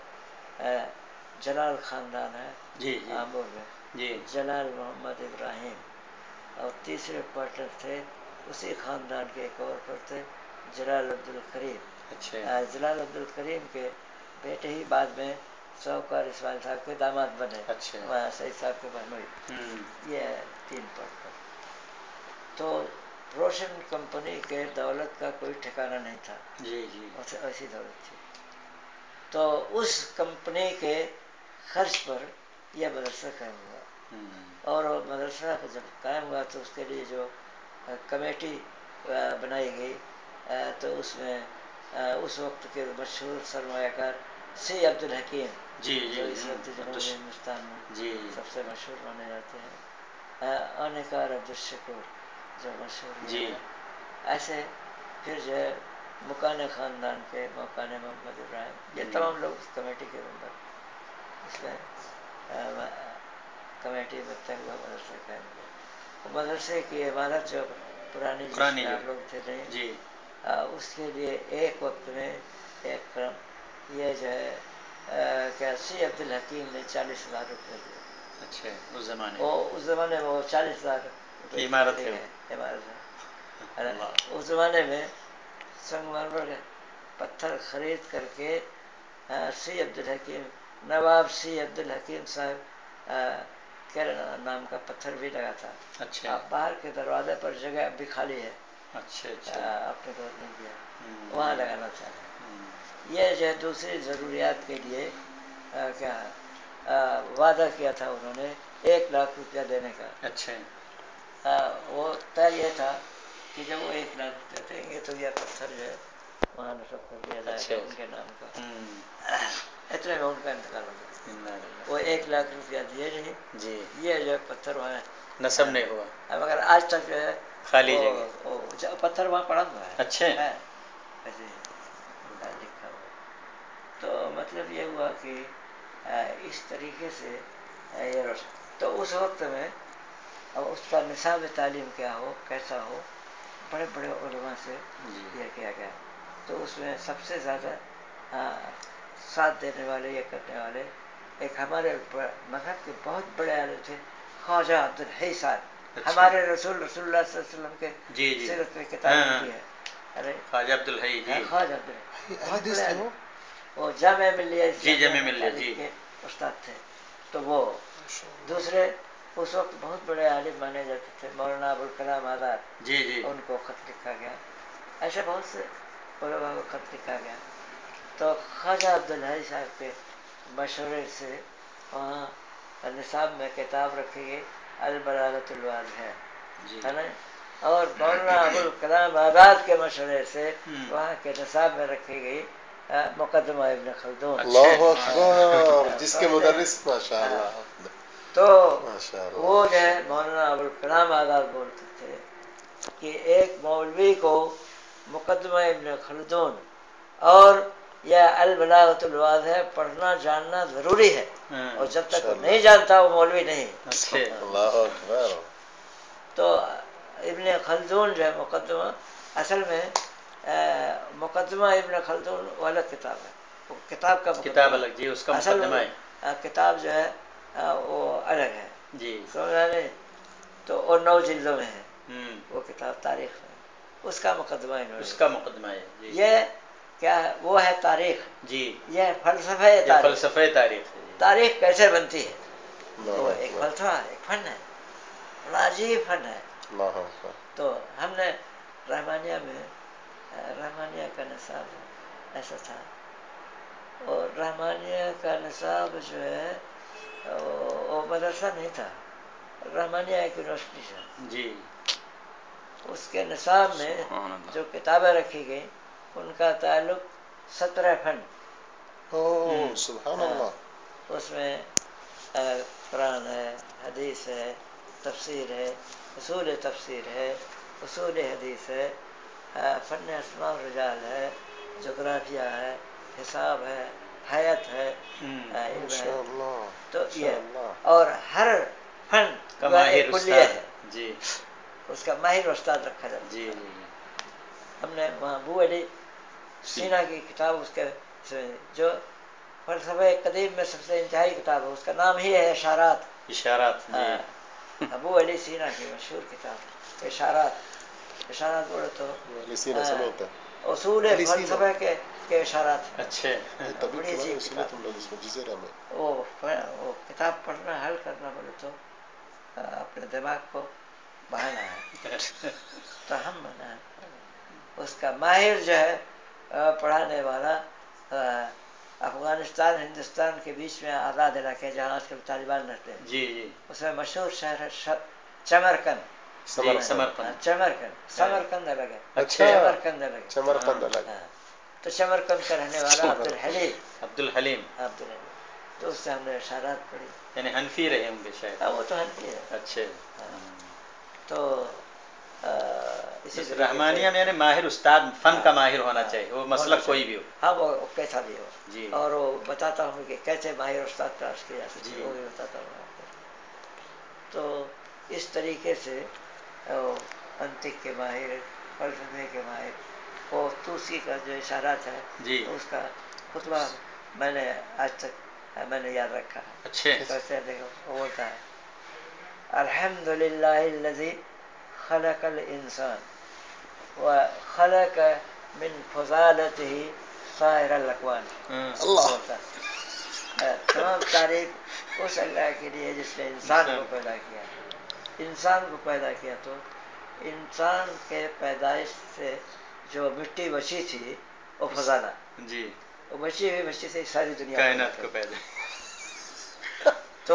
جلال خاندان ہے آمور میں, جلال محمد ابراہیم. اور تیسرے پارٹنر تھے اسی خاندان کے ایک اور پر تھے جلال عبد الکریم. اچھا جلال عبد الکریم کے بیٹے ہی بعد میں ساہوکار اسماعیل صاحب کے داماد بنے. اچھا سعید صاحب کے بہنوئی. یہ تین پارٹنر. تو روشن کمپنی کے دولت کا کوئی ٹھکانہ نہیں تھا. جی جی ایسی دولت تھی. تو اس کمپنی کے خرچ پر یہ مدرسہ قائم ہوا. اور مدرسہ جب قائم ہوا تو اس کے لیے جو کمیٹی بنائی گئی تو اس میں اس وقت کے مشہور سرمایہ کار سی عبد الحکیم جی جو اس وقت جنوبی ہندوستان میں سب سے مشہور مانے جاتے ہیں, انکار عبدالشکور جو مشہور جی ہے. ایسے پھر جو ہے مکانے خاندان کے مکانے محمد ابراہیم یہ تمام لوگ اس کمیٹی کے ممبر. اس میں کمیٹی میں طے ہوا مدرسہ قائم ہوا. مدرسے کی عمارت جو پرانی جس میں آپ لوگ تھے نہیں جی اس کے لیے ایک وقت میں ایک یہ جو ہے کیا سی عبد الحکیم نے چالیس ہزار روپئے دیے. اچھا اس زمانے وہ اس زمانے میں وہ چالیس ہزار روپئے عمارت ہے عمارت ہے. اس زمانے میں سنگ مرمر پتھر خرید کر کے سی عبد الحکیم نواب سی عبد الحکیم صاحب کیرلا نام کا پتھر بھی لگا تھا. اچھا باہر کے دروازے پر جگہ اب بھی خالی ہے. اچھا اچھا آپ نے غور نہیں کیا, وہاں لگانا چاہتے. یہ جو ہے دوسری ضروریات کے لیے کیا وعدہ کیا تھا انہوں نے ایک لاکھ روپیہ دینے کا. اچھا. وہ طے یہ تھا کہ جب وہ ایک لاکھ روپیہ دیں گے تو یہ پتھر جو ہے وہاں نصب کر دیا جائے گا ان کے نام کا. اتنے میں ان کا انتقال ہو گیا. وہ ایک لاکھ روپیہ دیے نہیں جی. یہ جو ہے پتھر وہاں نصب نہیں ہوا. مگر آج تک جو ہے خالی جگہ پتھر وہاں پڑا ہوا ہے. اچھا. ایسے لکھا ہوا. تو مطلب یہ ہوا کہ اس طریقے سے یہ روشن. تو اس وقت میں اب اس کا نصاب تعلیم کیا ہو کیسا ہو بڑے بڑے علماء سے یہ کیا گیا. تو اس میں سب سے زیادہ ساتھ دینے والے یہ کرنے والے ایک ہمارے مذہب کے بہت بڑے عالم تھے خواجہ عبدالحی صاحب. ہمارے رسول رسول اللہ صلی اللہ علیہ وسلم کے سیرت میں کتاب لکھی ہے. ارے خواجہ عبدالحی. جی. خواجہ عبدالحی وہ جامع ملیہ جی جامع ملیہ جی کے استاد تھے. تو وہ دوسرے اس وقت بہت بڑے عالم مانے جاتے تھے مولانا ابوالکلام آزاد. جی جی. ان کو خط لکھا گیا. ایسے بہت سے علماء کو خط لکھا گیا. تو خواجہ عبدالحی صاحب کے مشورے سے وہاں نصاب میں کتاب رکھی گئی البلاغۃ الواضحہ ہے نا. اور مولانا ابوالکلام آزاد کے مشورے سے وہاں کے نصاب میں رکھی گئی مقدمہ ابن خلدون. اللہ اکبر. جس کے مدرس ماشاء اللہ. تو وہ جو ہے مولانا ابوالکلام آزاد بولتے تھے کہ ایک مولوی کو مقدمہ ابن خلدون اور یا البلاغۃ الواضحہ پڑھنا جاننا ضروری ہے. اور جب تک وہ نہیں جانتا وہ مولوی نہیں. اللہ اکبر. تو ابن خلدون جو ہے مقدمہ اصل میں مقدمہ ابن خلدون والا کتاب ہے. وہ کتاب کا کتاب الگ. جی. اس کا مقدمہ ہے. کتاب جو ہے وہ الگ ہے. جی. سمجھا نہیں. تو اور نو جلدوں میں ہے وہ کتاب تاریخ میں. اس کا مقدمہ ہے. اس کا مقدمہ ہے. یہ کیا ہے وہ ہے تاریخ. جی. یہ فلسفہ تاریخ. فلسفہ تاریخ. تاریخ کیسے بنتی ہے وہ ایک فلسفہ ایک فن ہے. بڑا عجیب فن ہے. تو ہم نے رحمانیہ میں رحمانیہ کا نصاب ایسا تھا. اور رحمانیہ کا نصاب جو ہے وہ مدرسہ نہیں تھا. رحمانیہ ایک یونیورسٹی ہے. جی. اس کے نصاب میں جو کتابیں رکھی گئیں ان کا تعلق سترہ فن. اوہ سبحان اللہ. اس میں قرآن ہے حدیث ہے تفسیر ہے اصول تفسیر ہے اصول حدیث ہے فن اسماء الرجال ہے جغرافیہ ہے حساب ہے حیات ہے علم ہے. تو یہ اور ہر فن کا ماہر استاد. جی. اس کا ماہر استاد رکھا جاتا. جی. ہم نے وہاں ابو علی سینا کی کتاب اس کے جو فلسفہ قدیم میں سب سے انتہائی کتاب ہے اس کا نام ہی ہے اشارات. اشارات. جی. ابو علی سینا کی مشہور کتاب اشارات. اشارات بولے تو اصول فلسفہ کے کے اشارات. اچھے. بڑی عجیب کتاب. وہ وہ کتاب پڑھنا حل کرنا بولے تو اپنے دماغ کو بہانا ہے. تو ہم اس کا ماہر جو ہے پڑھانے والا افغانستان ہندوستان کے بیچ میں آزاد علاقے جہاں آج کل طالبان رہتے ہیں. جی جی. اس میں مشہور شہر ہے چمرکند. سمرقند. چمرکند سمرکند الگ ہے. اچھا. چمرکند الگ ہے. چمرکند الگ. تو چمرکند کا رہنے والا عبدالحلیم. عبدالحلیم. عبدالحلیم. تو اس سے ہم نے اشارات پڑھی. یعنی حنفی رہے ہوں گے شاید. ہاں وہ تو حنفی ہے. اچھے. تو اسی رحمانیہ میں یعنی ماہر استاد فن کا ماہر ہونا چاہیے وہ مسلک کوئی بھی ہو. ہاں وہ کیسا بھی ہو. جی. اور وہ بتاتا ہوں کہ کیسے ماہر استاد تلاش کیا جاتا ہے. جی. وہ بھی بتاتا ہوں. تو اس طریقے سے منطق کے ماہر فلسفے کے ماہر وہ توسی کا جو اشارات ہے جی. اس کا خطبہ میں نے آج تک میں نے یاد رکھا ہے. اچھے. کیسے دیکھو وہ بولتا ہے الحمدللہ الذی خلق الانسان وخلق من فضالته سائر الاکوان. اللہ. تمام تعریف اس اللہ کے لیے جس نے انسان کو پیدا کیا. انسان کو پیدا کیا تو انسان کے پیدائش سے جو مٹی بچی تھی وہ فضالہ. جی. وہ بچی ہوئی مٹی سے ساری دنیا کائنات کو پیدا. تو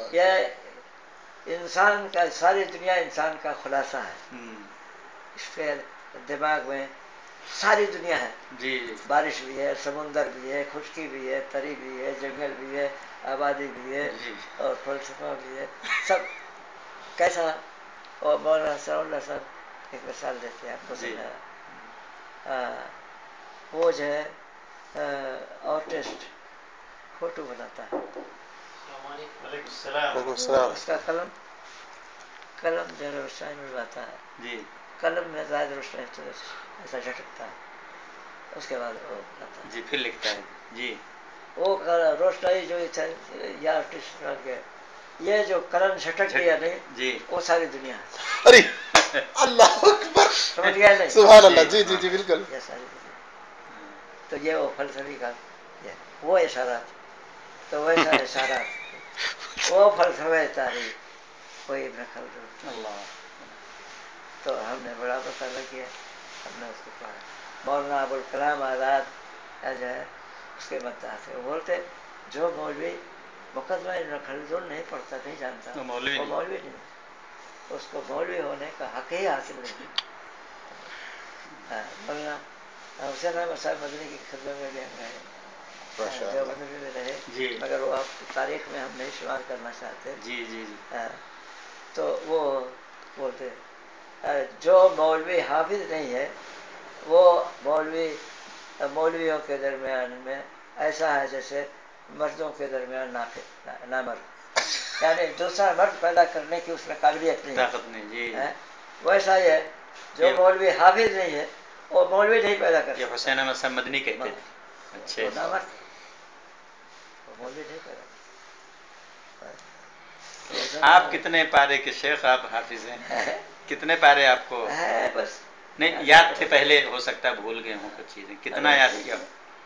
یہ انسان کا ساری دنیا انسان کا خلاصہ ہے. اس پہ دماغ میں ساری دنیا ہے. جی بارش بھی ہے، سمندر بھی ہے، خشکی بھی ہے، تری بھی ہے، جنگل بھی ہے، آبادی بھی ہے اور فلسفہ بھی ہے، سب کیسا. اور مولانا ثناء اللہ صاحب ایک مثال دیتے ہیں آپ کو سمجھایا. وہ جو ہے آرٹسٹ فوٹو بناتا ہے. اس کا قلم قلم جو روشنائی ملواتا ہے. جی قلم میں زائد روشنائی تو ایسا جھٹکتا ہے، اس کے بعد وہ بناتا ہے. جی پھر لکھتا ہے. جی وہ روشنائی جو یا آرٹسٹ بنا کے یہ جو قلم جھٹک دیا نہیں جی وہ ساری دنیا ہے. ارے اللہ اکبر، سمجھ گیا نہیں؟ سبحان اللہ. جی جی جی بالکل. یہ ساری دنیا. تو یہ وہ فلسفی کا یہ وہ اشارات، تو ویسا اشارات وہ فلسفہ تاریخ وہی ابن خلدون. اللہ. تو ہم نے بڑا مطالعہ کیا، ہم نے اس کو پڑھا. مولانا ابوالکلام آزاد جو ہے اس کے مداح سے وہ بولتے جو مولوی مقدمہ ابن خلدون نہیں پڑھتا نہیں جانتا وہ مولوی وہ نہیں. مولوی نہیں، اس کو مولوی ہونے کا حق ہی حاصل نہیں. مولانا حسین احمد صاحب مدنی کی خدمت میں بھی ہم رہے، جو مدنی میں رہے، جی مگر وہ آپ تاریخ میں ہم نہیں شمار کرنا چاہتے. جی جی جی تو وہ بولتے جو مولوی حافظ نہیں ہے وہ مولوی مولویوں کے درمیان میں ایسا ہے جیسے مردوں کے درمیان نامرد، یعنی دوسرا مرد پیدا کرنے کی اس میں قابلیت نہیں طاقت نہیں. جی ہے. ویسا ہی ہے جو مولوی حافظ نہیں ہے وہ مولوی نہیں پیدا کر یہ سکتا. حسین احمد صاحب مدنی کہتے تھے. اچھا وہ نامرد وہ مولوی نہیں پیدا کر. آپ کتنے پارے کے شیخ آپ حافظ ہیں؟ کتنے پارے آپ کو ہے بس نہیں یاد تھے؟ پہلے ہو سکتا ہے بھول گئے ہوں کچھ چیزیں. کتنا یاد کیا؟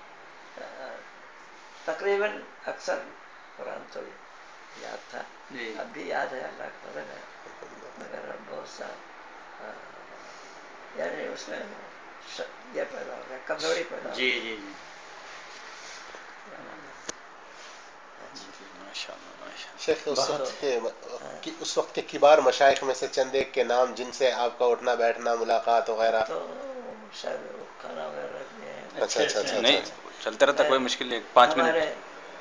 تقریباً اکثر قرآن تو یاد تھا، جی اب بھی یاد ہے، اللہ کا فضل ہے. مگر بہت سا یعنی اس میں یہ پیدا ہو گیا، کمزوری پیدا ہو جی گئی. جی جی ماشاء اللہ ماشاء اللہ. شیخ اس وقت کے اس وقت کے کبار مشائخ میں سے چند ایک کے نام جن سے آپ کا اٹھنا بیٹھنا ملاقات وغیرہ. تو شاید کھانا وغیرہ رکھنے ہیں. اچھا اچھا اچھا نہیں چلتا رہتا، کوئی مشکل نہیں. پانچ منٹ ہمارے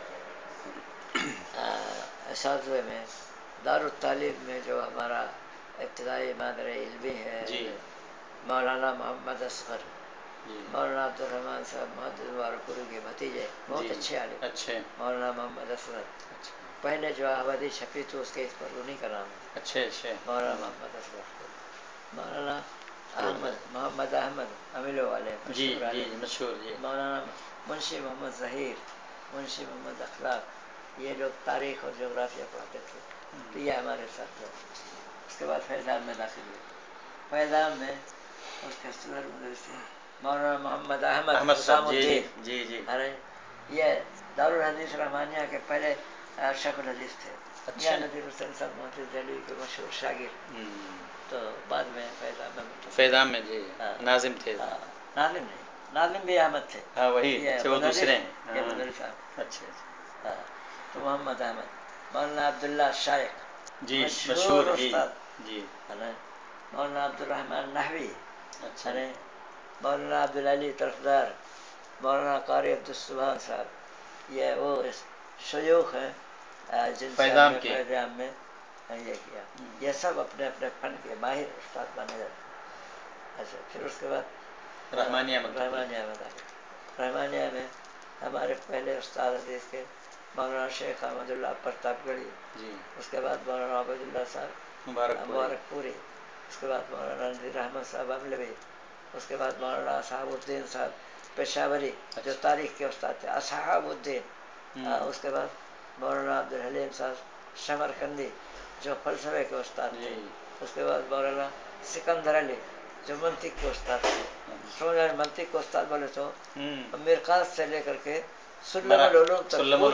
اساتذہ میں دارالتعلیم میں جو ہمارا ابتدائی مادر علمی ہے جی مولانا محمد اصغر، جی مولانا عبدالرحمٰن صاحب محدث مبارکپوری کے بھتیجے، بہت جی اچھے عالم. اچھے مولانا محمد اصغر پہلے جو آبادی چھپی تو اس کے اس پر انہیں کا نام ہے. اچھے اچھے. مولانا محمد اصغر. مولانا احمد محمد احمد امیلو والے جی مشہور جی عالم. مشہور. جی مولانا منشی محمد ظہیر، منشی محمد اخلاق، یہ لوگ تاریخ اور جغرافیہ پڑھاتے تھے. تو یہ ہمارے ساتھ تھے. اس کے بعد فیضان میں داخل ہوئے. فیضان میں اس کے صدر مدرسے مولانا محمد احمد احمد حسام صاحب. جی الدین. جی جی. ارے یہ دارالحدیث رحمانیہ کے پہلے شیخ الحدیث تھے. اچھا. نظیر حسین صاحب محدث دہلوی کے مشہور شاگرد. تو بعد میں فیضان میں فیضان میں جی ناظم تھے. ناظم نہیں، ناظم بھی احمد تھے. ہاں وہی یہ وہ دوسرے ہیں. یہ بندری صاحب. اچھا اچھا. تو محمد احمد. مولانا عبداللہ شائق جی مشہور جی استاد. جی. مولانا عبدالرحمن نحوی. اچھا. مولانا عبدالعلی طرفدار، مولانا قاری عبدالسبحان صاحب. یہ وہ شیوخ ہیں جن سے ہم نے فیضان میں یہ کیا. یہ سب اپنے اپنے فن کے ماہر استاد بنے جاتے. اچھا پھر اس کے بعد رحمانیہ رحمانیہ میں داخل. رحمانیہ میں ہمارے پہلے استاد حدیث کے مولانا شیخ احمد اللہ پرتاپ گڑھی. جی. اس کے بعد مولانا عبید اللہ صاحب مبارک مبارک پوری. اس کے بعد مولانا نذیر احمد صاحب املوی. اس کے بعد مولانا اصحاب الدین صاحب پشاوری جو تاریخ کے استاد تھے، اصحاب الدین. اس کے بعد مولانا عبدالحلیم صاحب شمرکندی جو فلسفے کے استاد تھے. اس کے بعد مولانا سکندر علی جو منطق کے استاد تھے. سمجھ منطق کے استاد بولے تو مرقات سے لے کر کے سلم العلوم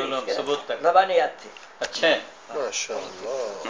تک زبانیات تھی. اچھا ماشاء اللہ.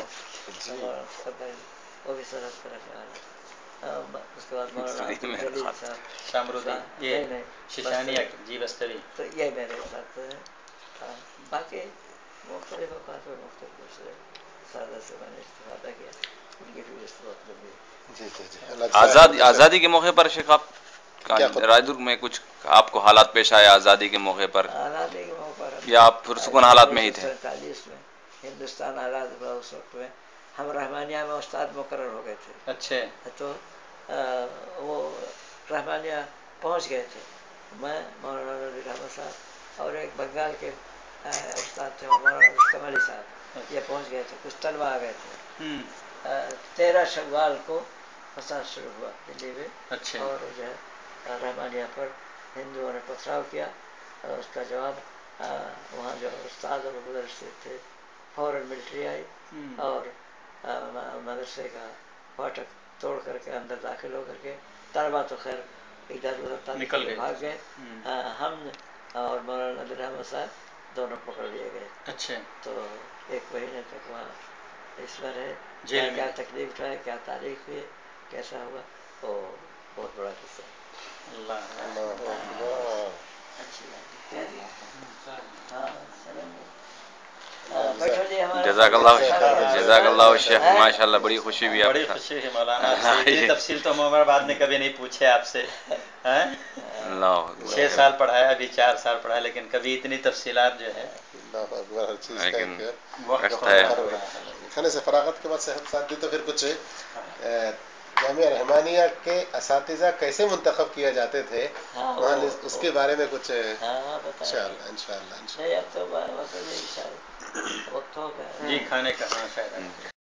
وہ بھی سرحد کا رکھنے والا. اس کے بعد مولانا عبدالجلیل صاحب شامرودی یہ شیشانیہ جی بستوی. تو یہ میرے ساتھ ہے. باقی مختلف اوقات میں مختلف دوسرے سادہ سے میں نے استفادہ کیا، ان کی بھی استفادہ بھی. جی جی جی. آزادی آزادی کے موقع پر شیخ آپ رائے دور میں کچھ آپ کو حالات پیش آئے آزادی کے موقع پر، آزادی کے موقع پر یا آپ پرسکون حالات میں ہی تھے؟ سینتالیس میں ہندوستان آزاد ہوا، اس وقت میں ہم رحمانیہ میں استاد مقرر ہو گئے تھے. اچھا. تو وہ رحمانیہ پہنچ گئے تھے، میں مولانا نذیر احمد صاحب اور ایک بنگال کے استاد تھے مولانا رستم علی صاحب، یہ پہنچ گئے تھے. کچھ طلبا آ گئے تھے. تیرہ شوال کو فساد شروع ہوا دلی میں. اچھا. اور جو ہے رحمانیہ پر ہندوؤں نے پتھراؤ کیا، اور اس کا جواب وہاں جو استاد اور مدرس تھے فوراً ملٹری آئی اور مدرسے کا فاٹک توڑ کر کے اندر داخل ہو کر کے طلبا تو خیر ادھر ادھر نکل بھاگ گئے. ہم اور مولانا نذیر احمد صاحب دونوں پکڑ لیے گئے. اچھا. تو ایک مہینے تک وہاں اس پر ہے کیا کیا تکلیف اٹھائے، کیا تاریخ ہوئی، کیسا ہوا، وہ بہت بڑا قصہ ہے. جزاک اللہ جزاک اللہ شیخ، ماشاء اللہ بڑی خوشی ہوئی. بڑی خوشی ہوئی مولانا آپ سے. اتنی تفصیل تو عمر آباد نے کبھی نہیں پوچھے آپ سے. چھ سال پڑھایا، ابھی چار سال پڑھایا، لیکن کبھی اتنی تفصیلات جو ہے ہر چیز وقت ہے. کھانے سے فراغت کے بعد صحت ساتھ دی تو پھر کچھ جامعہ رحمانیہ کے اساتذہ کیسے منتخب کیے جاتے تھے وہاں اس کے بارے میں کچھ انشاءاللہ انشاءاللہ نہیں اب تو وقت ہو گیا. جی کھانے کا. ہاں شاید